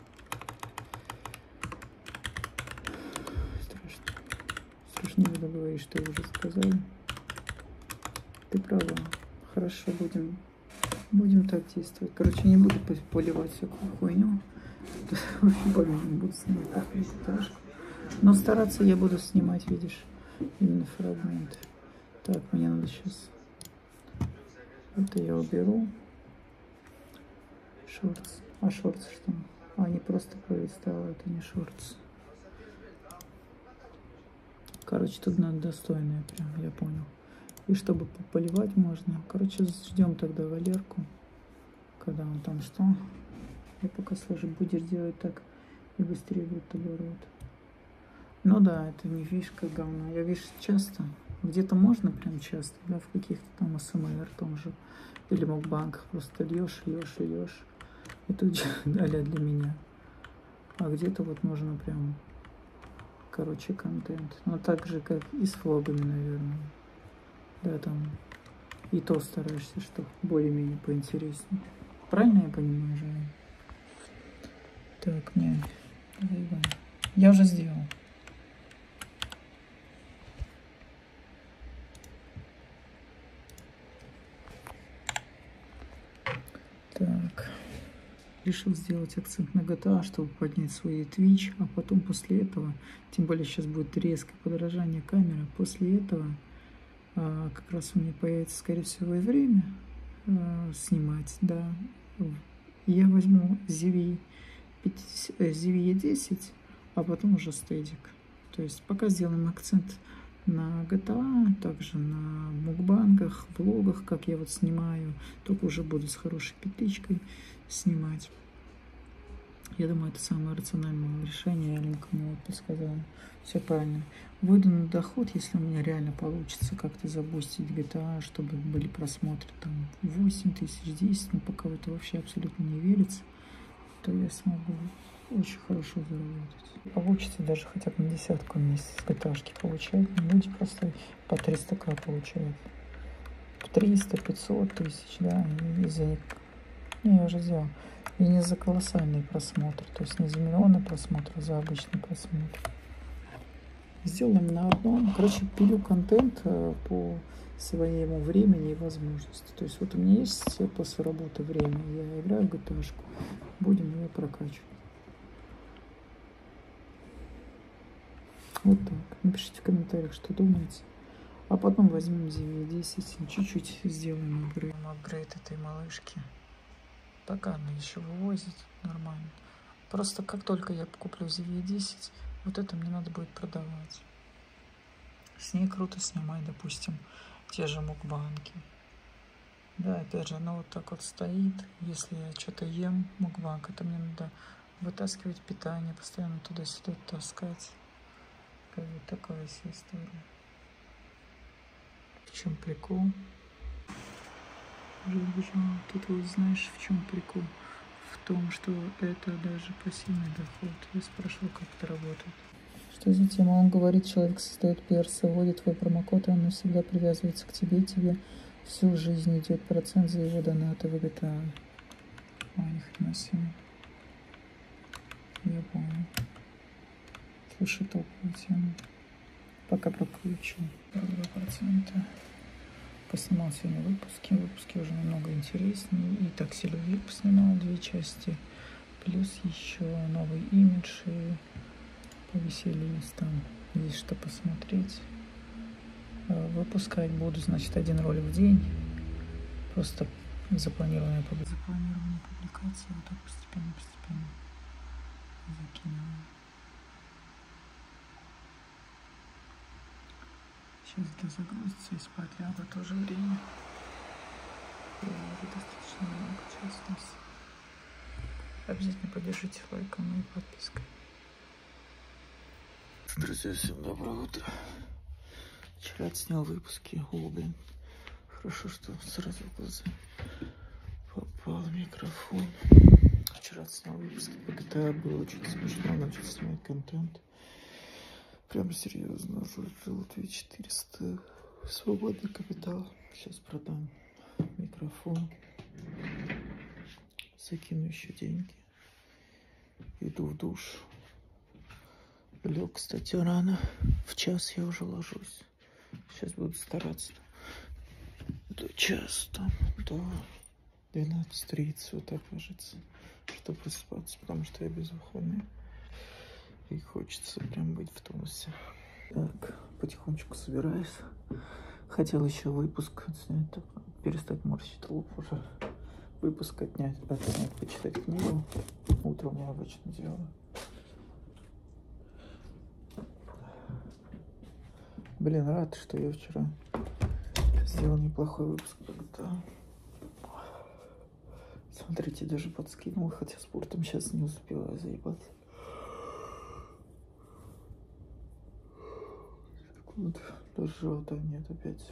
Страшно. Страшнее буду говорить, что я уже сказала. Ты права. Хорошо, будем, будем так действовать. Короче, не буду поливать всякую хуйню. Помимо буду снимать репортаж. Но стараться я буду снимать, видишь, именно фрагменты. Так, мне надо сейчас. Это я уберу. Шортс. А шортс что? А, не просто пролистала, это не шортс. Короче, тут надо достойное прям, я понял. И чтобы поливать можно. Короче, ждем тогда Валерку. Когда он там что? Я пока сложу. Будешь делать так, и быстрее будет оборот. Ну да, это не фишка говна. Я вижу часто. Где-то можно прям часто, да, в каких-то там СМР том же. Или в банках просто льешь, льешь, льешь. И тут а-ля для меня. А где-то вот можно прям короче, контент. Но так же, как и с влогами, наверное. Да, там и то стараешься, что более-менее поинтереснее. Правильно я понимаю, Женя? Так, не. Я уже сделал. Так. Решил сделать акцент на джи ти эй, чтобы поднять свой Twitch, а потом после этого, тем более сейчас будет резкое подорожание камеры, после этого а, как раз у меня появится, скорее всего, и время а, снимать, да. Я возьму зет ви и десять, а потом уже стедик. То есть пока сделаем акцент на джи ти эй, также на мукбангах, влогах, как я вот снимаю, только уже буду с хорошей петличкой снимать. Я думаю, это самое рациональное решение, я никому вот подсказала. Все правильно. Выйду на доход, если у меня реально получится как-то забустить джи ти эй, чтобы были просмотры там восемь тысяч, десять, но пока в это вообще абсолютно не верится, то я смогу очень хорошо заработать. Получится даже хотя бы на десятку в месяц джи ти эй-шки получать. Люди просто по триста тысяч получают. триста, пятьсот тысяч, да, из-за них. Не, я уже сделал. И не за колоссальные просмотры, то есть не за миллионы просмотров, а за обычный просмотр. Сделаем на одном. Короче, пилю контент по своему времени и возможности. То есть вот у меня есть после работы время, я играю в джи ти эй-шку, будем ее прокачивать. Вот так. Напишите в комментариях, что думаете. А потом возьмем зет ви десять и чуть-чуть сделаем апгрейд. апгрейд этой малышки. Пока она еще вывозит нормально. Просто как только я куплю зет ви десять, вот это мне надо будет продавать. С ней круто снимать, допустим, те же мукбанки. Да, опять же, она вот так вот стоит. Если я что-то ем, мукбанк, это мне надо вытаскивать питание, постоянно туда-сюда таскать. Как бы такая вся история. В чем прикол? Уже убежала. Тут вот знаешь, в чем прикол? В том, что это даже пассивный доход. Я спрашивал, как это работает. Что за тема? Он говорит, человек создает пиарсы, вводит твой промокод, и он навсегда привязывается к тебе, тебе всю жизнь идет процент за его донаты в джи ти эй. А, ни хрена себе. Я понял. Слушай, топовая тема. Пока прокручу. два процента. Поснимал сегодня выпуски. Выпуски уже намного интереснее. И такси любви поснимал две части. Плюс еще новый имидж. И повеселились там. Есть что посмотреть. Выпускать буду, значит, один ролик в день. Просто запланированная публикация. Запланированная публикация. Вот так постепенно-постепенно закинула. Сейчас это загрузится и спать лягу в то же время. И уже достаточно много часов. Обязательно поддержите лайком и подпиской. Друзья, всем доброе утро. Вчера отснял выпуски. О, блин. Хорошо, что сразу в глаза попал микрофон. Вчера отснял выпуски по джи ти эй. Было очень смешно. Начал снимать контент. Прям серьезно, жил две четыреста, свободный капитал. Сейчас продам микрофон, закину еще деньги, иду в душ. Лег, кстати, рано, в час я уже ложусь. Сейчас буду стараться до часа, там, до двенадцати тридцати, вот так ложиться, чтобы просыпаться, потому что я без выходных. И хочется прям быть в тонусе. Так, потихонечку собираюсь. Хотел еще выпуск отснять, так, перестать морщить лоб уже. Выпуск отнять, отснять, почитать книгу. Утром я обычно делаю. Блин, рад, что я вчера сделал неплохой выпуск. Когда... Смотрите, даже подскинул, хотя спортом сейчас не успеваю заебаться. Вот, даже живота нет опять.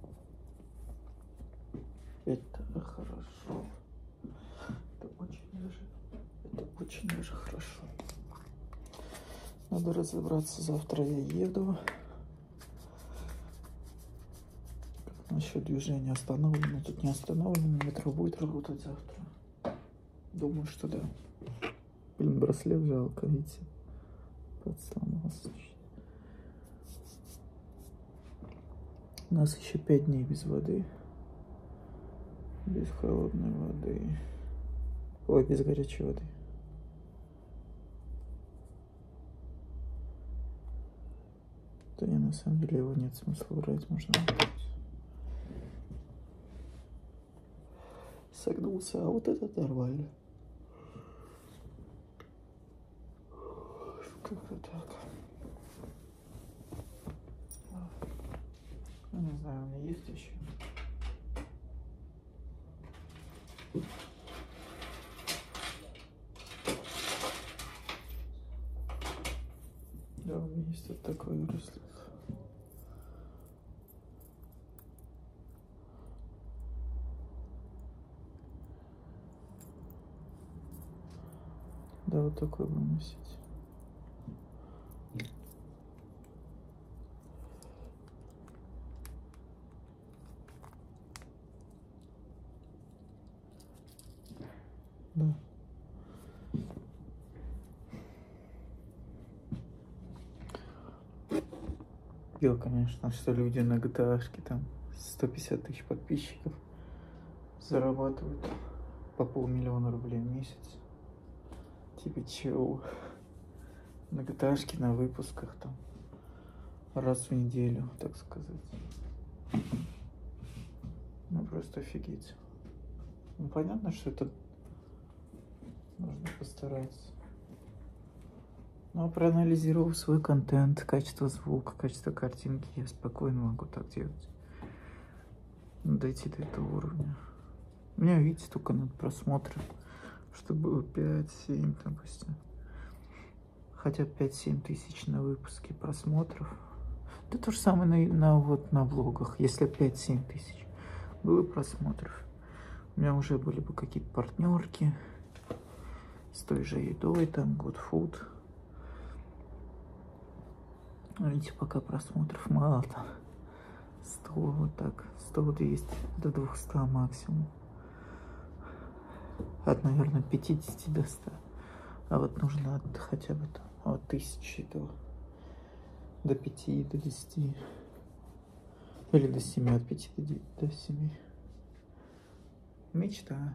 Это хорошо. Это очень даже, это очень даже хорошо. Надо разобраться, завтра я еду. Как насчет движения остановлено? Тут не остановлено, метро будет работать завтра. Думаю, что да. Блин, браслет жалко, видите? Подсломался. У нас еще пять дней без воды. Без холодной воды. Ой, без горячей воды. Да не, на самом деле его нет смысла брать, можно отдать. Согнулся, а вот это нормально. Как-то так. Ну, не знаю, у меня есть еще. Да, у меня есть вот такой браслет. Да, вот такой буду носить. Да. Видел, конечно, что люди на джи ти эй-шке там сто пятьдесят тысяч подписчиков зарабатывают по полмиллиона рублей в месяц. Типа чего? На джи ти эй-шке на выпусках там раз в неделю, так сказать. Ну просто офигеть. Ну понятно, что это нужно постараться. Но проанализировав свой контент, качество звука, качество картинки, я спокойно могу так делать. Дойти до этого уровня. У меня, видите, только надо просмотры, чтобы было пять-семь, допустим. Хотя пять-семь тысяч на выпуске просмотров. Да то же самое на, на, вот, на влогах. Если пять-семь тысяч было просмотров, у меня уже были бы какие-то партнерки с той же едой, там, Good Food. Видите, пока просмотров мало, там, сто, вот так, сто-двести, до двухсот максимум. От, наверное, пятидесяти до ста. А вот нужно от хотя бы там, от тысячи до, до пяти, до десяти. Или до семи, от пяти до, до семи. Мечта.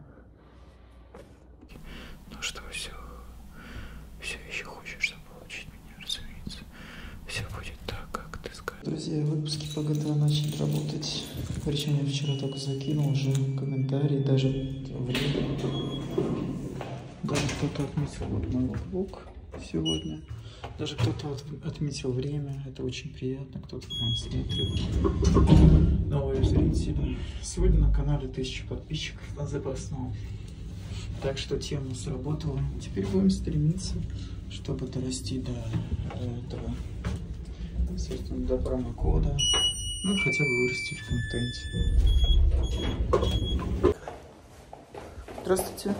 Ну что, все, все еще хочешь заполучить меня, разумеется. Все будет так, как ты скажешь. Друзья, выпуски по джи ти эй начали работать. Причем я вчера только закинул уже комментарии, даже время. Даже кто-то отметил вот мой ноутбук сегодня. Даже кто-то отметил время. Это очень приятно. Кто-то к нам смотрит. Новые зрители. Сегодня на канале тысяча подписчиков на запасном. Так что тема сработала. Теперь будем стремиться, чтобы дорасти до, до этого, собственно, до промокода. Ну, хотя бы вырасти в контенте. Здравствуйте.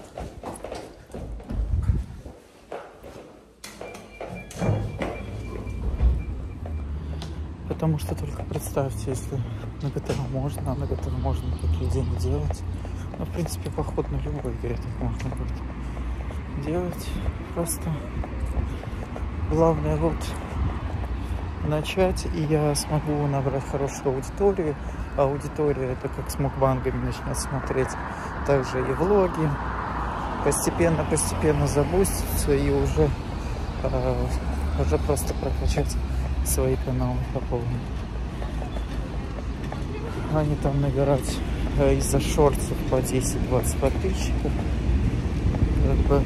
Потому что только представьте, если на джи ти эй можно, а на джи ти эй можно такие деньги делать. Ну, в принципе, поход на любой игре так можно будет делать. Просто главное вот начать, и я смогу набрать хорошую аудиторию. А аудитория это как с мукбангами начнет смотреть. Также и влоги. Постепенно-постепенно забустится и уже, э, уже просто прокачать свои каналы по полной. А не там набирать э, из-за шортов по десять-двадцать подписчиков. Как бы...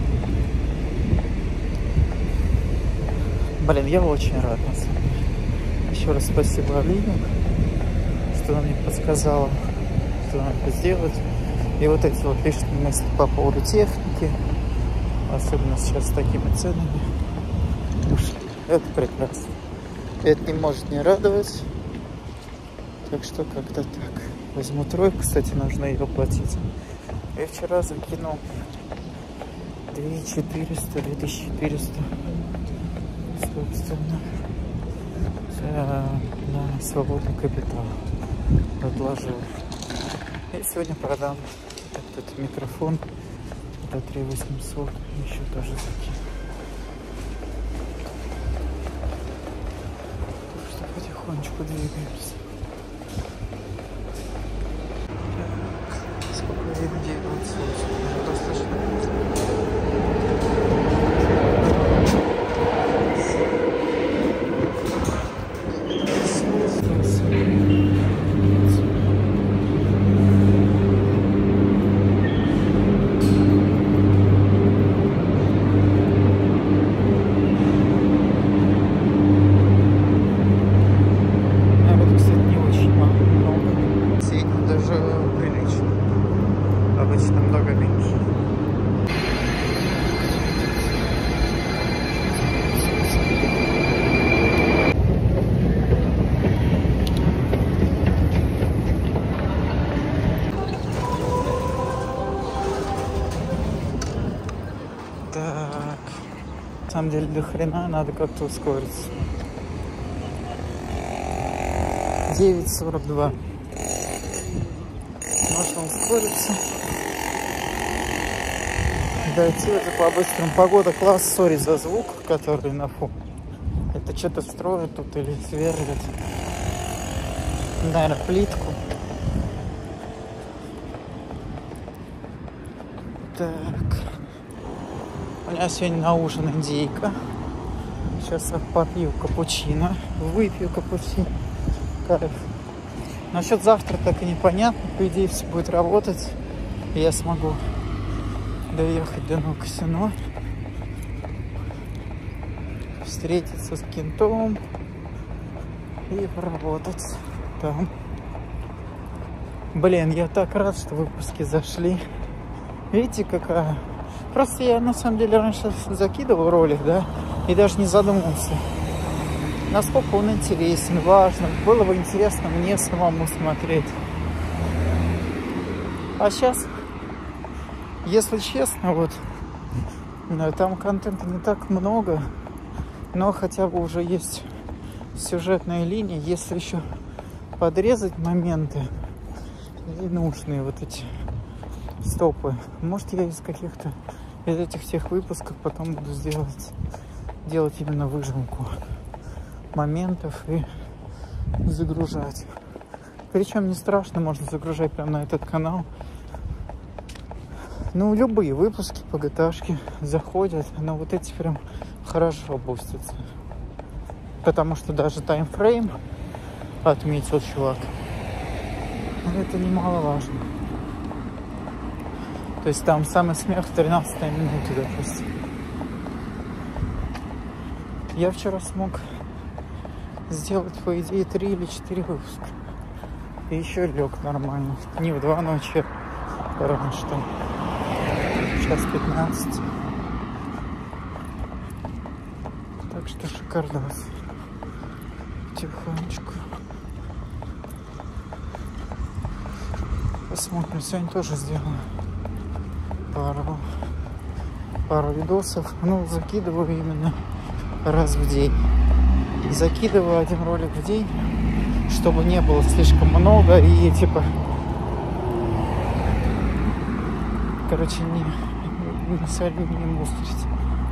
Блин, я очень рад, на самом деле. Еще раз спасибо Алине, что она мне подсказала, что надо сделать. И вот эти вот лишние мысли по поводу техники, особенно сейчас с такими ценами, ушли. Это прекрасно. Это не может не радовать. Так что как-то так. Возьму тройку, кстати, нужно ее платить. Я вчера закинул две тысячи четыреста, две тысячи четыреста собственно, на свободный капитал отложил. И сегодня продам этот микрофон за три тысячи восемьсот, еще тоже закину. Так что потихонечку двигаемся. Так, сколько людей двадцать, достаточно. Так, на самом деле до хрена надо как-то ускориться. девять сорок два. Можно ускориться. Дойти уже по-быстрому. Погода класс, сори за звук, который на фоне. Это что-то строят тут или сверлят. Наверное, плитку. Так. У меня сегодня на ужин индейка. Сейчас я попью капучино. Выпью капучино. Кайф. Насчет завтра так и непонятно. По идее все будет работать. И я смогу доехать до Новокосино. Встретиться с кентом. И поработать там. Блин, я так рад, что выпуски зашли. Видите, какая... Просто я на самом деле раньше закидывал ролик, да, и даже не задумывался, насколько он интересен, важен. Было бы интересно мне самому смотреть. А сейчас, если честно, вот, там контента не так много, но хотя бы уже есть сюжетная линия. Если еще подрезать моменты и нужные вот эти стопы, может, я из каких-то из этих всех выпусков потом буду сделать делать именно выжимку моментов и загружать. Причем не страшно, можно загружать прямо на этот канал. Ну, любые выпуски по джи ти эй-шке заходят, но вот эти прям хорошо бустятся. Потому что даже таймфрейм отметил чувак. Это немаловажно. То есть там самый смех в тринадцатой минуте, допустим. Я вчера смог сделать, по идее, три или четыре выпуска. И еще лег нормально. Не в два ночи, раньше там. Сейчас пятнадцать. Так что шикардос. Тихонечко. Посмотрим, сегодня тоже сделаю пару, пару видосов. Ну, закидываю именно раз в день. Закидываю один ролик в день, чтобы не было слишком много и типа, короче, не, не, не мусорить.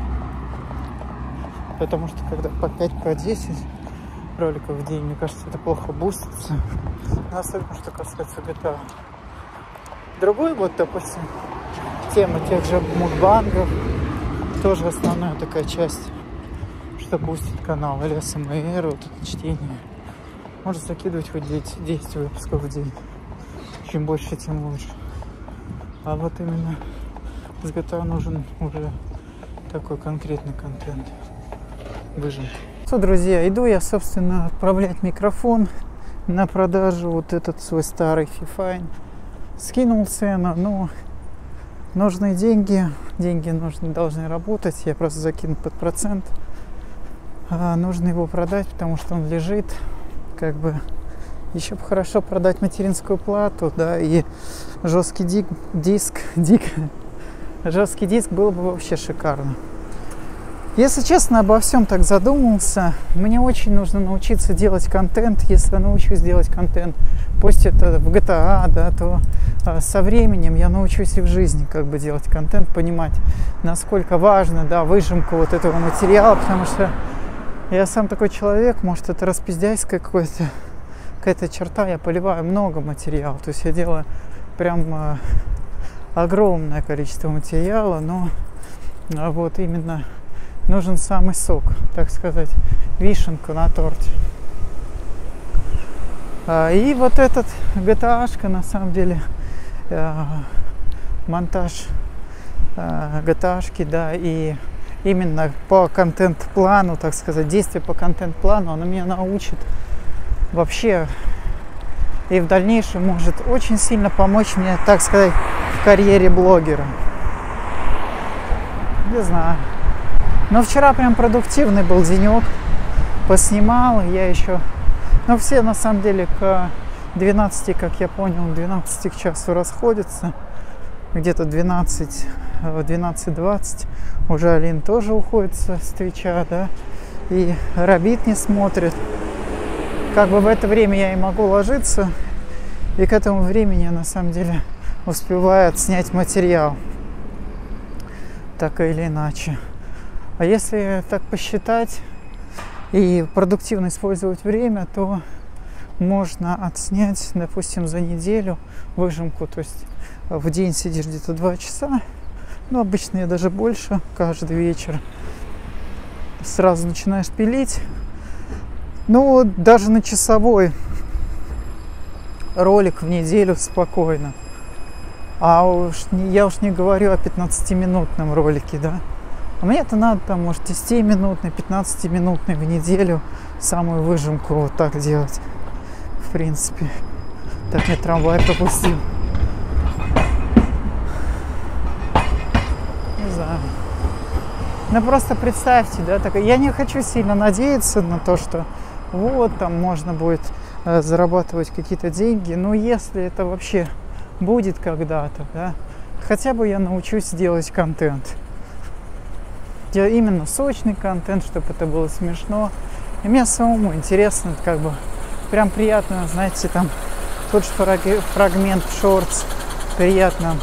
Потому что когда по пять, по десять роликов в день, мне кажется, это плохо бустится. Но особенно, что касается джи ти эй. Другой вот, допустим, тема тех же мукбангов, тоже основная такая часть, что бустит канал, или эс эм эр, вот это чтение. Можно закидывать хоть десять выпусков в день. Чем больше, тем лучше. А вот именно с джи ти эй нужен уже такой конкретный контент. Выжимка. Что, друзья, иду я, собственно, отправлять микрофон на продажу. Вот этот свой старый Fifine. Скинул цену, но нужны деньги. Деньги нужны, должны работать. Я просто закину под процент. А, нужно его продать, потому что он лежит. Как бы еще бы хорошо продать материнскую плату, да, и жесткий дик, диск, дик, жесткий диск было бы вообще шикарно. Если честно, обо всем так задумался. Мне очень нужно научиться делать контент. Если я научусь делать контент, пусть это в джи ти эй, да, то а, со временем я научусь и в жизни как бы делать контент, понимать, насколько важно, да, выжимка вот этого материала, потому что я сам такой человек, может, это распиздяйская какая-то какая-то черта, я поливаю много материала, то есть я делаю прям а, огромное количество материала, но а, вот именно нужен самый сок, так сказать, вишенка на торте. А, и вот этот джи ти эй-шка, на самом деле, а, монтаж а, джи ти эй-шки, да, и именно по контент-плану, так сказать, действие по контент-плану, оно меня научит вообще и в дальнейшем может очень сильно помочь мне, так сказать, в карьере блогера. Не знаю. Но вчера прям продуктивный был денек. Поснимал я еще. Но все на самом деле к двенадцати, как я понял, к двенадцати к часу расходятся. Где-то двенадцать, двенадцать двадцать. Уже Алин тоже уходит с Твича, да. И Рабит не смотрит. Как бы в это время я и могу ложиться. И к этому времени я на самом деле успеваю отснять материал. Так или иначе. А если так посчитать и продуктивно использовать время, то можно отснять, допустим, за неделю выжимку. То есть в день сидишь где-то два часа, ну, обычно я даже больше, каждый вечер. Сразу начинаешь пилить. Ну, даже на часовой ролик в неделю спокойно. А уж не, я уж не говорю о пятнадцатиминутном ролике, да. А мне-то надо там, может, десятиминутный, пятнадцатиминутный в неделю самую выжимку вот так делать. В принципе. Так, мне трамвай пропустил. Не знаю. Ну, просто представьте, да, так, я не хочу сильно надеяться на то, что вот там можно будет э, зарабатывать какие-то деньги. Но если это вообще будет когда-то, да, хотя бы я научусь делать контент. Именно сочный контент, чтобы это было смешно. И мне самому интересно, как бы прям приятно, знаете, там тот же фрагмент шортс, приятно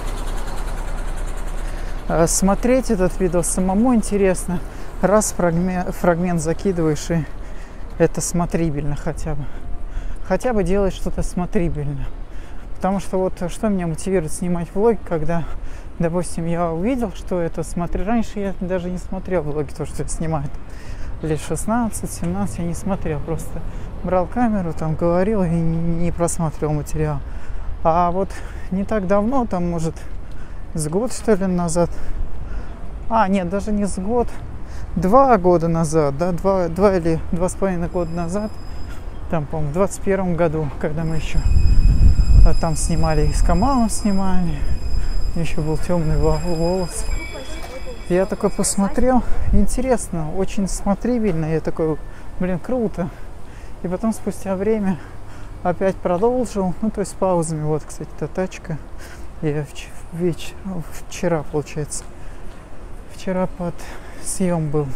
э, смотреть этот видос, самому интересно. Раз фрагмент, фрагмент закидываешь, и это смотрибельно хотя бы. Хотя бы делать что-то смотрибельно. Потому что вот что меня мотивирует снимать влоги, когда, допустим, я увидел, что это смотрю. Раньше я даже не смотрел влоги, то, что снимают. Лет шестнадцать-семнадцать я не смотрел. Просто брал камеру, там говорил и не просматривал материал. А вот не так давно, там, может, с год, что ли, назад. А, нет, даже не с год. Два года назад, да, два, два или два с половиной года назад. Там, по-моему, в двадцать первом году, когда мы еще а там снимали, и с Камалом снимали. Еще был темный волос. Я такой посмотрел. Интересно, очень смотрибельно. Я такой, блин, круто. И потом спустя время опять продолжил. Ну, то есть с паузами. Вот, кстати, эта тачка. Я вечер, вчера, получается. Вчера под съем был.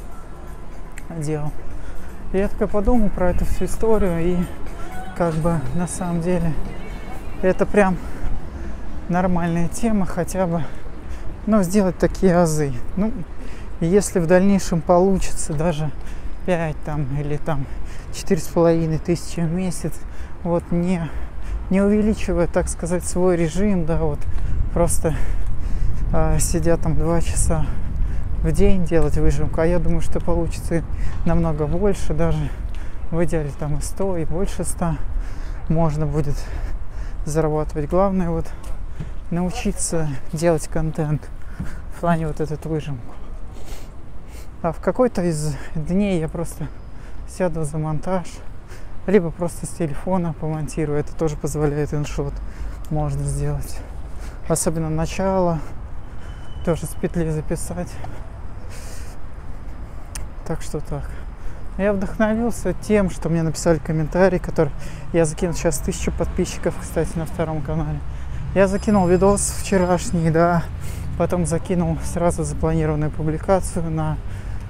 Делал. И я такой подумал про эту всю историю. И как бы на самом деле это прям нормальная тема, хотя бы, ну, сделать такие азы. Ну, если в дальнейшем получится даже пять там или там четыре с половиной тысячи в месяц, вот не, не увеличивая, так сказать, свой режим, да, вот просто э, сидя там два часа в день делать выжимку, а я думаю, что получится намного больше, даже в идеале там и сто, и больше ста можно будет зарабатывать. Главное вот научиться делать контент в плане вот этот выжимку. А в какой-то из дней я просто сяду за монтаж, либо просто с телефона помонтирую. Это тоже позволяет иншот можно сделать. Особенно начало, тоже с петли записать. Так что так. Я вдохновился тем, что мне написали комментарий, который я закинул сейчас тысячу подписчиков, кстати, на втором канале. Я закинул видос вчерашний, да, потом закинул сразу запланированную публикацию на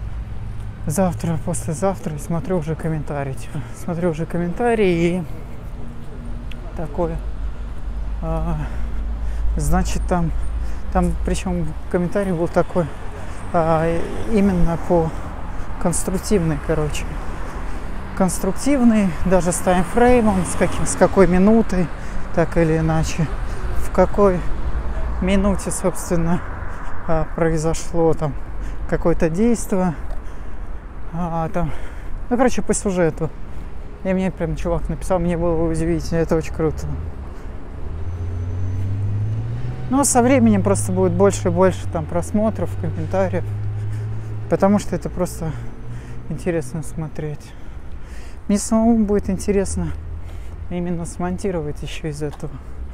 завтра, послезавтра, и смотрю уже комментарии. Типа, смотрю уже комментарии и такое. А, значит, там, там причем комментарий был такой, а, именно по конструктивный, короче. Конструктивный, даже с таймфреймом, с, каким, с какой минутой, так или иначе, в какой минуте, собственно, произошло там какое-то действие, а, там, ну, короче, по сюжету. И мне прям чувак написал, мне было удивительно, это очень круто. Но со временем просто будет больше и больше там просмотров, комментариев, потому что это просто интересно смотреть. Мне самому будет интересно именно смонтировать еще из этого.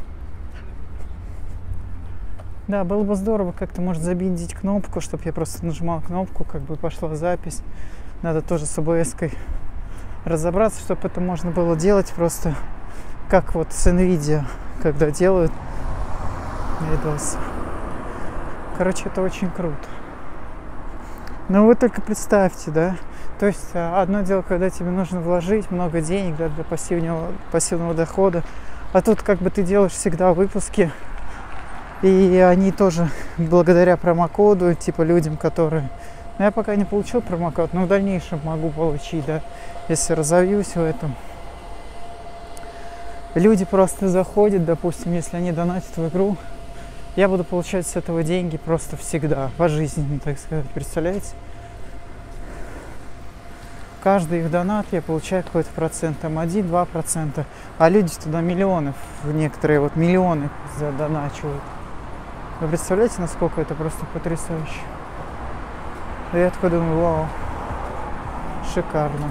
Да, было бы здорово как-то, может, забиндить кнопку, чтобы я просто нажимал кнопку, как бы пошла запись. Надо тоже с о бэ эс-кой разобраться, чтобы это можно было делать просто как вот с NVIDIA, когда делают видос. Короче, это очень круто. Но вы только представьте, да? То есть одно дело, когда тебе нужно вложить много денег, да, для пассивного, пассивного дохода, а тут как бы ты делаешь всегда выпуски, и они тоже благодаря промокоду, типа людям, которые... Ну, я пока не получил промокод, но в дальнейшем могу получить, да, если разовьюсь в этом. Люди просто заходят, допустим, если они донатят в игру, я буду получать с этого деньги просто всегда, пожизненно, так сказать, представляете? Каждый их донат я получаю какой-то процент, там один-два процента, а люди туда миллионов, некоторые вот миллионы задоначивают. Вы представляете, насколько это просто потрясающе? И я такой думаю, вау, шикарно.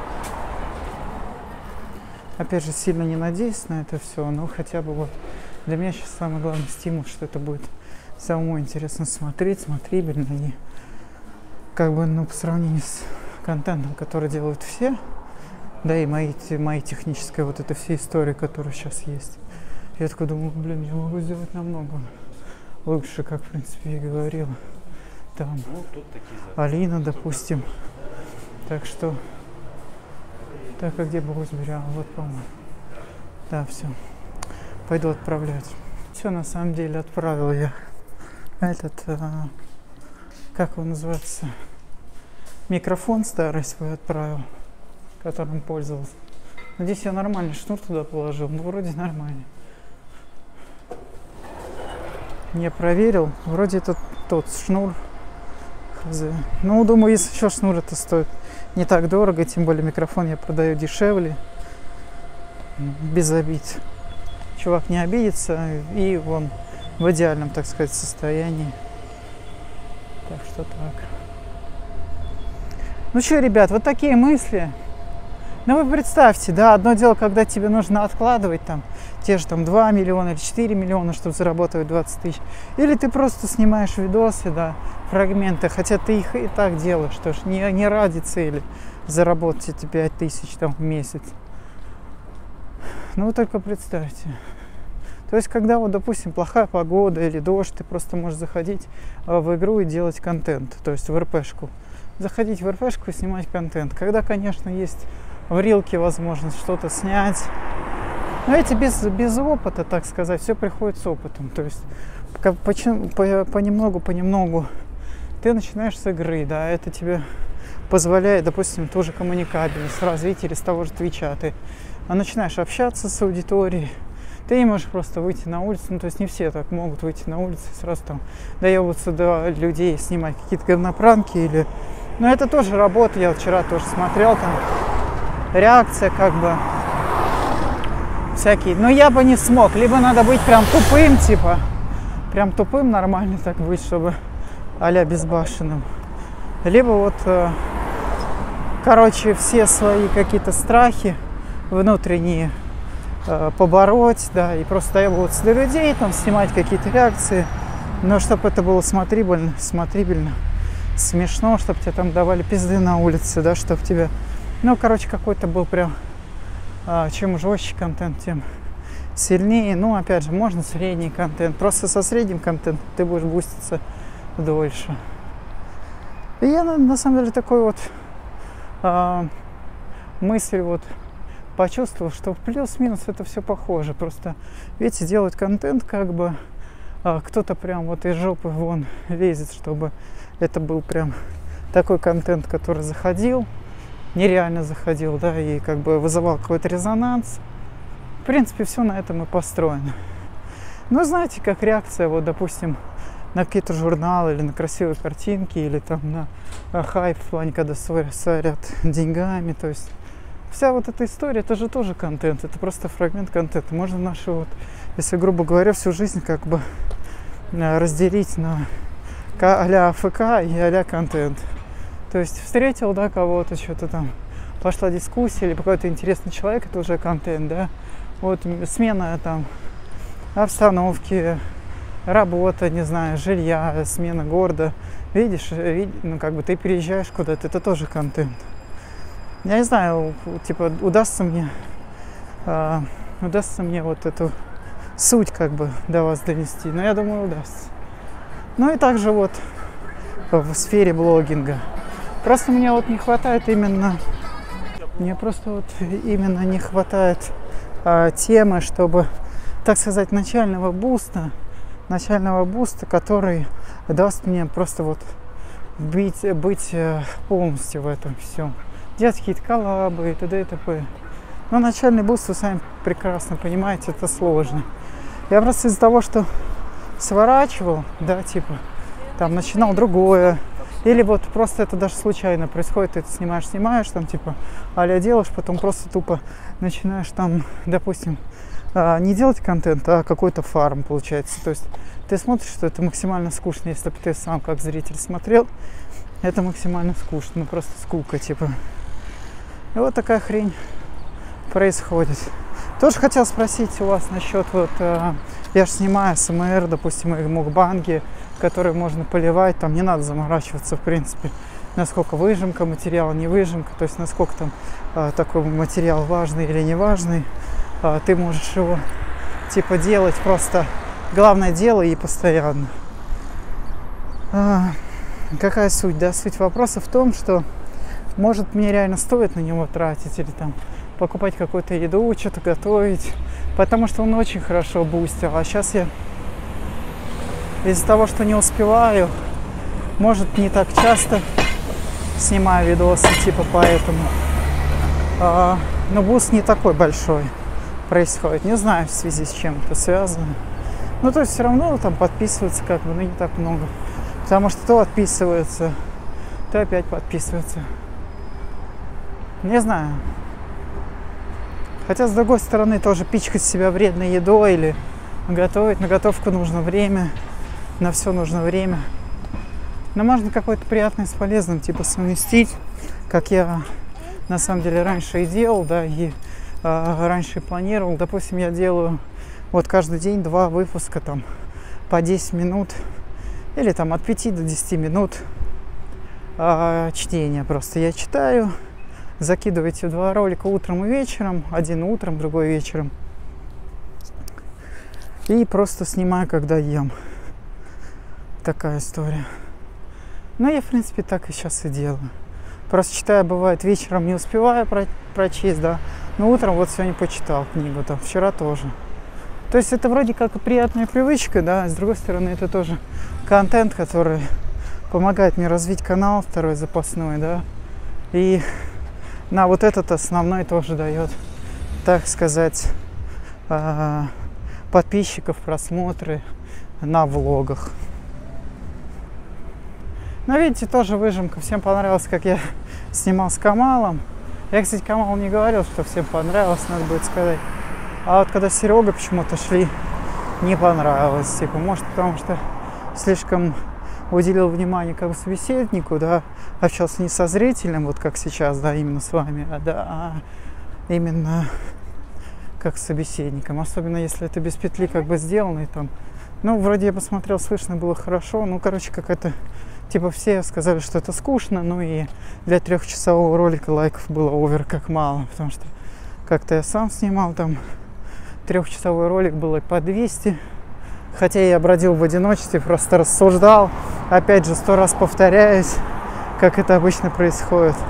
Опять же, сильно не надеюсь на это все, но хотя бы вот для меня сейчас самый главный стимул, что это будет самому интересно смотреть, смотрибельно и как бы, ну, по сравнению с контентом, который делают все, да и мои, мои техническая вот эта вся история, которая сейчас есть. Я такой думаю, блин, я могу сделать намного лучше, как, в принципе, я говорил. Там ну, тут такие Алина, допустим. Так что, так, а где Бог сберял? Вот, по-моему. Да, все. Пойду отправлять. Все, на самом деле, отправил я этот, а, как он называется, микрофон старый свой отправил, которым пользовался. Надеюсь, я нормальный шнур туда положил. Ну, вроде нормально. Не проверил. Вроде это тот шнур. Хз. Ну, думаю, если еще шнур, это стоит не так дорого. Тем более микрофон я продаю дешевле. Без обид. Чувак не обидится. И он в идеальном, так сказать, состоянии. Так что так. Ну что, ребят, вот такие мысли. Ну вы представьте, да, одно дело, когда тебе нужно откладывать там те же там два миллиона или четыре миллиона, чтобы заработать двадцать тысяч. Или ты просто снимаешь видосы, да, фрагменты, хотя ты их и так делаешь, что ж, не, не ради цели заработать эти пять тысяч там в месяц. Ну вы только представьте. То есть, когда вот, допустим, плохая погода или дождь, ты просто можешь заходить в игру и делать контент, то есть в эр пэ-шку. Заходить в эр пэ-шку и снимать контент. Когда, конечно, есть в рилке возможность что-то снять. Но эти без, без опыта, так сказать, все приходит с опытом. То есть как, почему, по, понемногу, понемногу ты начинаешь с игры, да, это тебе позволяет, допустим, ту же коммуникабельность, развитие с того же Твича. Ты начинаешь общаться с аудиторией, ты не можешь просто выйти на улицу, ну, то есть не все так могут выйти на улицу и сразу там доебываться до людей, снимать какие-то говнопранки или... Но это тоже работа, я вчера тоже смотрел, там реакция как бы всякие. Но я бы не смог, либо надо быть прям тупым, типа, прям тупым нормально так быть, чтобы а-ля безбашенным. Либо вот, э, короче, все свои какие-то страхи внутренние э, побороть, да, и просто ебаться до людей, там, снимать какие-то реакции, но чтобы это было смотрибельно, смотрибельно. Смешно, чтобы тебе там давали пизды на улице, да, чтобы тебе, ну, короче, какой-то был прям, а, чем жестче контент, тем сильнее. Ну, опять же, можно средний контент, просто со средним контентом ты будешь буститься дольше. И я, на, на самом деле, такой вот а, мысль вот почувствовал, что плюс-минус это все похоже. Просто, видите, делать контент как бы а, кто-то прям вот из жопы вон лезет, чтобы это был прям такой контент, который заходил, нереально заходил, да, и как бы вызывал какой-то резонанс. В принципе, все на этом и построено. Но знаете, как реакция, вот, допустим, на какие-то журналы или на красивые картинки, или там на а, хайп в плане, когда сорят деньгами, то есть вся вот эта история, это же тоже контент, это просто фрагмент контента. Можно нашу, вот, если грубо говоря, всю жизнь как бы разделить на а-ля АФК и а-ля контент. То есть встретил, да, кого-то, что-то там, пошла дискуссия, или какой-то интересный человек, это уже контент, да. Вот смена там обстановки, работа, не знаю, жилья, смена города. Видишь, вид, ну как бы ты переезжаешь куда-то, это тоже контент. Я не знаю, типа, удастся мне, э, удастся мне вот эту суть как бы до вас донести, но я думаю, удастся. Ну и также вот в сфере блогинга. Просто мне вот не хватает именно, мне просто вот именно не хватает э, темы, чтобы, так сказать, начального буста, начального буста, который даст мне просто вот быть, быть э, полностью в этом всем. Делать какие-то коллабы и т.д. и т.п. Но начальный буст, вы сами прекрасно понимаете, это сложно. Я просто из-за того, что сворачивал, да, типа, там, начинал другое, или вот просто это даже случайно происходит, ты это снимаешь, снимаешь, там, типа, а-ля делаешь, потом просто тупо начинаешь там, допустим, не делать контент, а какой-то фарм получается. То есть ты смотришь, что это максимально скучно, если бы ты сам как зритель смотрел, это максимально скучно, ну просто скука, типа. И вот такая хрень происходит. Тоже хотел спросить у вас насчет вот, э, я же снимаю эс эм эр, допустим, и мукбанги, которые можно поливать, там не надо заморачиваться, в принципе, насколько выжимка материала, не выжимка, то есть насколько там э, такой материал важный или не важный, э, ты можешь его типа делать просто, главное дело и постоянно. А, какая суть, да? Суть вопроса в том, что может мне реально стоит на него тратить или там покупать какую-то еду, что-то готовить, потому что он очень хорошо бустил. А сейчас я из-за того, что не успеваю, может не так часто снимаю видосы, типа поэтому. А, но буст не такой большой происходит. Не знаю, в связи с чем это связано. Ну, то есть все равно там подписывается как бы, но не так много. Потому что то отписывается, то опять подписывается. Не знаю. Хотя, с другой стороны, тоже пичкать себя вредной едой или готовить. На готовку нужно время, на все нужно время. Но можно какое-то приятное с полезным, типа совместить, как я на самом деле раньше и делал, да, и э, раньше и планировал. Допустим, я делаю вот каждый день два выпуска там по десять минут или там от пяти до десяти минут э, чтения. Просто я читаю. Закидываете два ролика утром и вечером, один утром, другой вечером. И просто снимаю, когда ем. Такая история. Ну, я, в принципе, так и сейчас и делаю. Просто читаю, бывает, вечером не успеваю про- прочесть, да. Но утром вот сегодня почитал книгу, там, вчера тоже. То есть это вроде как и приятная привычка, да, а с другой стороны, это тоже контент, который помогает мне развить канал, второй запасной, да. И на вот этот основной тоже дает, так сказать, подписчиков, просмотры на влогах. Но видите, тоже выжимка. Всем понравилось, как я снимал с Камалом. Я, кстати, Камалу не говорил, что всем понравилось, надо будет сказать. А вот когда с Серегой почему-то шли, не понравилось. Типа, может, потому что слишком уделил внимание как бы собеседнику, да, общался не со зрителем, вот как сейчас, да, именно с вами, а, да, а именно как с собеседником. Особенно если это без петли как бы сделано, и там, ну, вроде я посмотрел, слышно было хорошо, ну, короче, какая-то, типа, все сказали, что это скучно, ну, и для трехчасового ролика лайков было овер как мало, потому что как-то я сам снимал, там, трехчасовой ролик было по двести. Хотя я бродил в одиночестве, просто рассуждал. Опять же, сто раз повторяюсь, как это обычно происходит.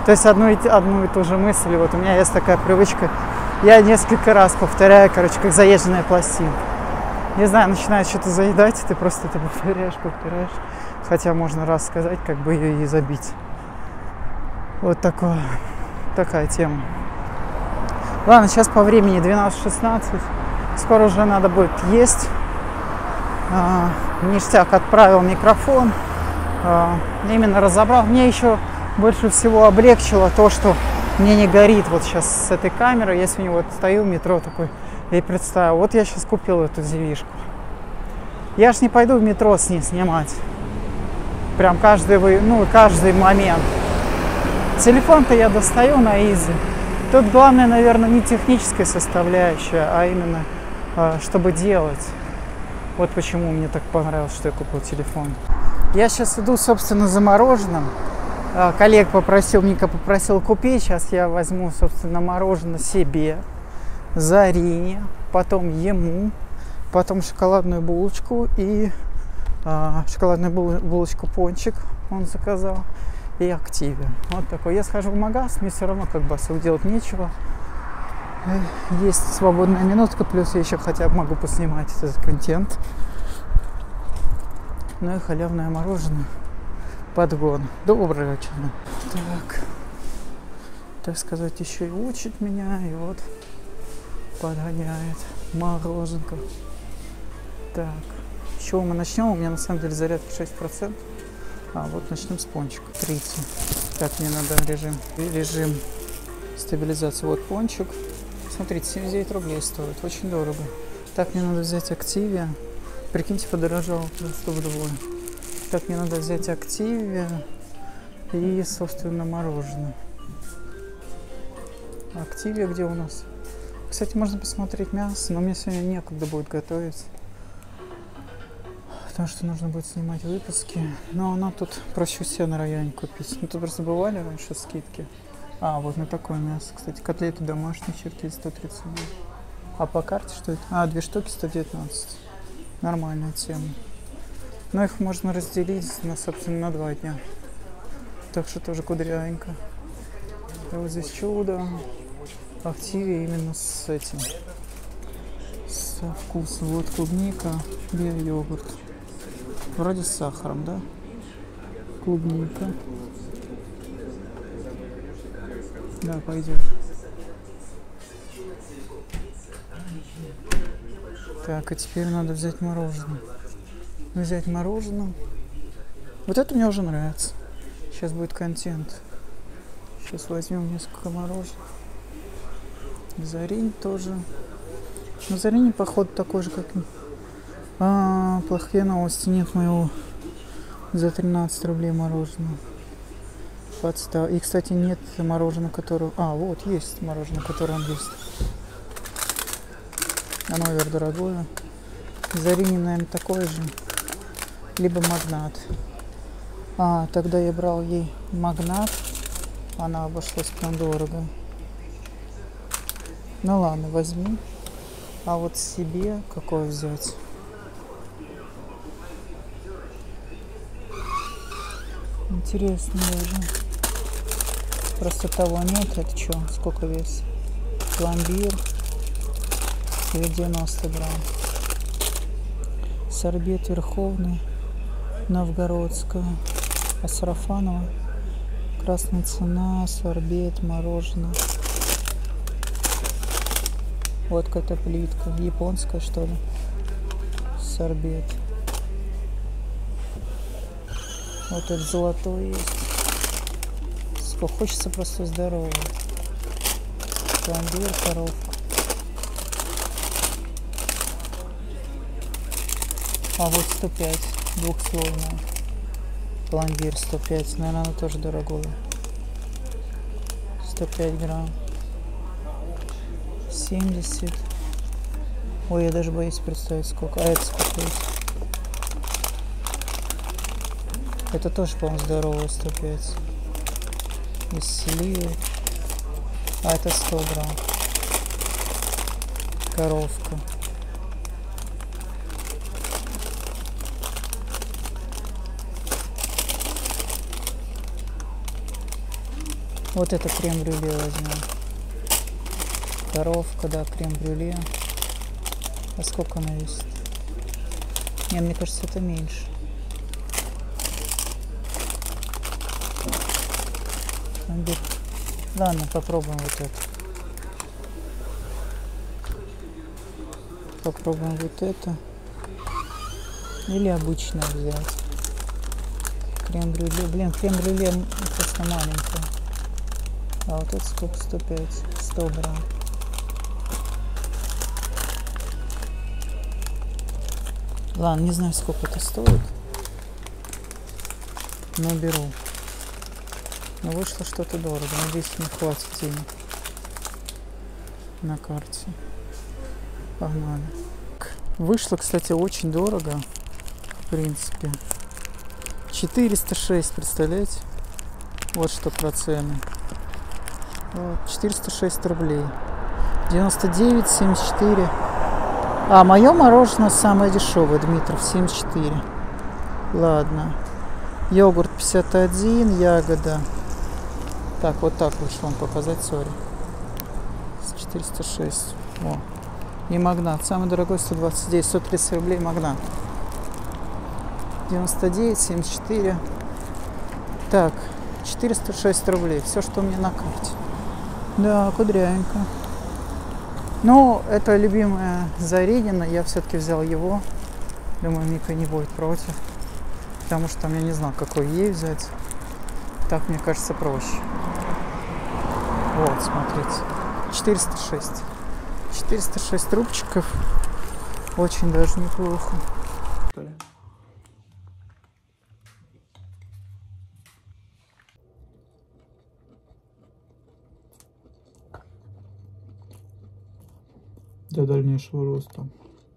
То есть одну и, одну и ту же мысль. Вот у меня есть такая привычка. Я несколько раз повторяю, короче, как заезженная пластинка. Не знаю, начинает что-то заедать, и ты просто это повторяешь, повторяешь. Хотя можно раз сказать, как бы ее и забить. Вот такое, такая тема. Ладно, сейчас по времени двенадцать шестнадцать. Скоро уже надо будет есть. А, ништяк, отправил микрофон. А, именно разобрал. Мне еще больше всего облегчило то, что мне не горит вот сейчас с этой камерой. Я сегодня вот стою в метро такой и представил, вот я сейчас купил эту девишку. Я ж не пойду в метро с ней снимать. Прям каждый, ну, каждый момент. Телефон-то я достаю на изи. Тут главное, наверное, не техническая составляющая, а именно, чтобы делать. Вот почему мне так понравилось, что я купил телефон. Я сейчас иду, собственно, за мороженым. Коллег попросил, Ника попросил купить. Сейчас я возьму, собственно, мороженое себе, Зарине, потом ему, потом шоколадную булочку и а, шоколадную булочку пончик он заказал. И Активия. Вот такой. Я схожу в магаз, мне все равно как бы особо делать нечего. Есть свободная минутка, плюс я еще хотя бы могу поснимать этот контент. Ну и халявное мороженое. Подгон. Добрый очень. Так. Так сказать, еще и учит меня, и вот подгоняет мороженка. Так. С чего мы начнем? У меня на самом деле зарядка шесть процентов. А, вот начнем с пончика. тридцать. Так, мне надо режим, режим стабилизации. Вот пончик. Смотрите, семьдесят девять рублей стоит. Очень дорого. Так, мне надо взять Активия. Прикиньте, подорожало просто вдвое. Так, мне надо взять Активия и, собственно, мороженое. Активия где у нас? Кстати, можно посмотреть мясо, но мне сегодня некогда будет готовить. Потому что нужно будет снимать выпуски. Но она тут проще все на районе купить. Ну, тут просто бывали раньше скидки. А, вот на такое мясо. Кстати, котлеты домашние, черкизы сто тридцать девять. А по карте что это? А, две штуки сто девятнадцать. Нормальная тема. Но их можно разделить, на, собственно, на два дня. Так что тоже кудрявенько. И вот здесь чудо. Активия именно с этим. Со вкусом. Вот клубника, био-йогурт. Вроде с сахаром, да? Клубника. Да, пойдет. Так, а теперь надо взять мороженое. Взять мороженое. Вот это мне уже нравится. Сейчас будет контент. Сейчас возьмем несколько мороженых. Заринь тоже. Но Зарине, походу, такой же, как... А, плохие новости. Нет моего за тринадцать рублей мороженого. Подстав. И, кстати, нет мороженого, которого... А, вот, есть мороженое, которое он есть. Оно, наверное, дорогое. Зарине, наверное, такое же. Либо магнат. А, тогда я брал ей магнат. Она обошлась прям дорого. Ну ладно, возьму. А вот себе какое взять? Интересно даже. Просто того нет. Это что? Сколько вес? Пломбир. девяносто грамм. Сорбет Верховный. Новгородская. А Сарафаново. Красная цена. Сорбет. Мороженое. Вот какая-то плитка. Японская, что ли? Сорбет. Вот этот золотой есть. Сколько хочется просто здорового. Пломбир, коровка. А вот сто пять. Двухслойная. Пломбир сто пять. Наверное, она тоже дорогое. сто пять грамм. семьдесят. Ой, я даже боюсь представить, сколько. А это сколько есть? Это тоже, по-моему, здоровое, сто пять. Из сливок. А это сто грамм. Коровка. Вот это крем-брюле возьмем. Коровка, да, крем-брюле. А сколько она весит? Не, мне кажется, это меньше. Ладно, попробуем вот это. Попробуем вот это. Или обычно взять. Крем-брюле. Блин, крем-брюле просто маленькое. А вот это сколько? сто пять. сто грамм. Ладно, не знаю, сколько это стоит. Но беру. Но вышло что-то дорого. Надеюсь, не хватит денег на карте. Погнали. Вышло, кстати, очень дорого. В принципе. четыреста шесть, представляете? Вот что про цены. Вот, четыреста шесть рублей. девяносто девять семьдесят четыре. А, мое мороженое самое дешевое, Дмитров, семьдесят четыре. Ладно. Йогурт пятьдесят один, ягода. Так, вот так лучше вам показать, сори. четыреста шесть. О. И магнат. Самый дорогой сто двадцать девять, сто тридцать рублей магнат. девяносто девять семьдесят четыре. Так, четыреста шесть рублей. Все, что у меня на карте. Да, кудрявенько. Ну, это любимая Заринина. Я все-таки взял его. Думаю, Мика не будет против. Потому что там я не знал, какой ей взять. Так, мне кажется, проще. Вот, смотрите. четыреста шесть. четыреста шесть рубчиков. Очень даже неплохо. Для дальнейшего роста.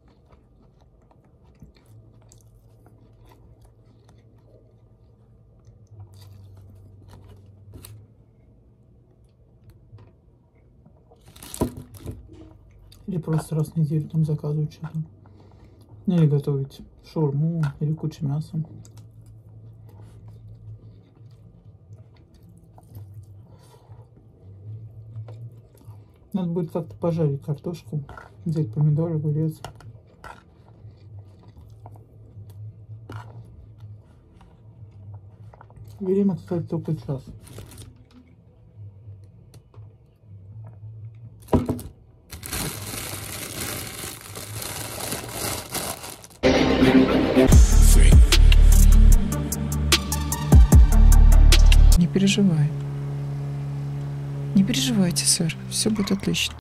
Или просто раз в неделю там заказывать что-то. Или готовить шаурму, или кучу мяса. Надо будет как-то пожарить картошку, взять помидоры, огурец. Время, кстати, только час. Не переживай. Не переживайте, сэр. Все будет отлично.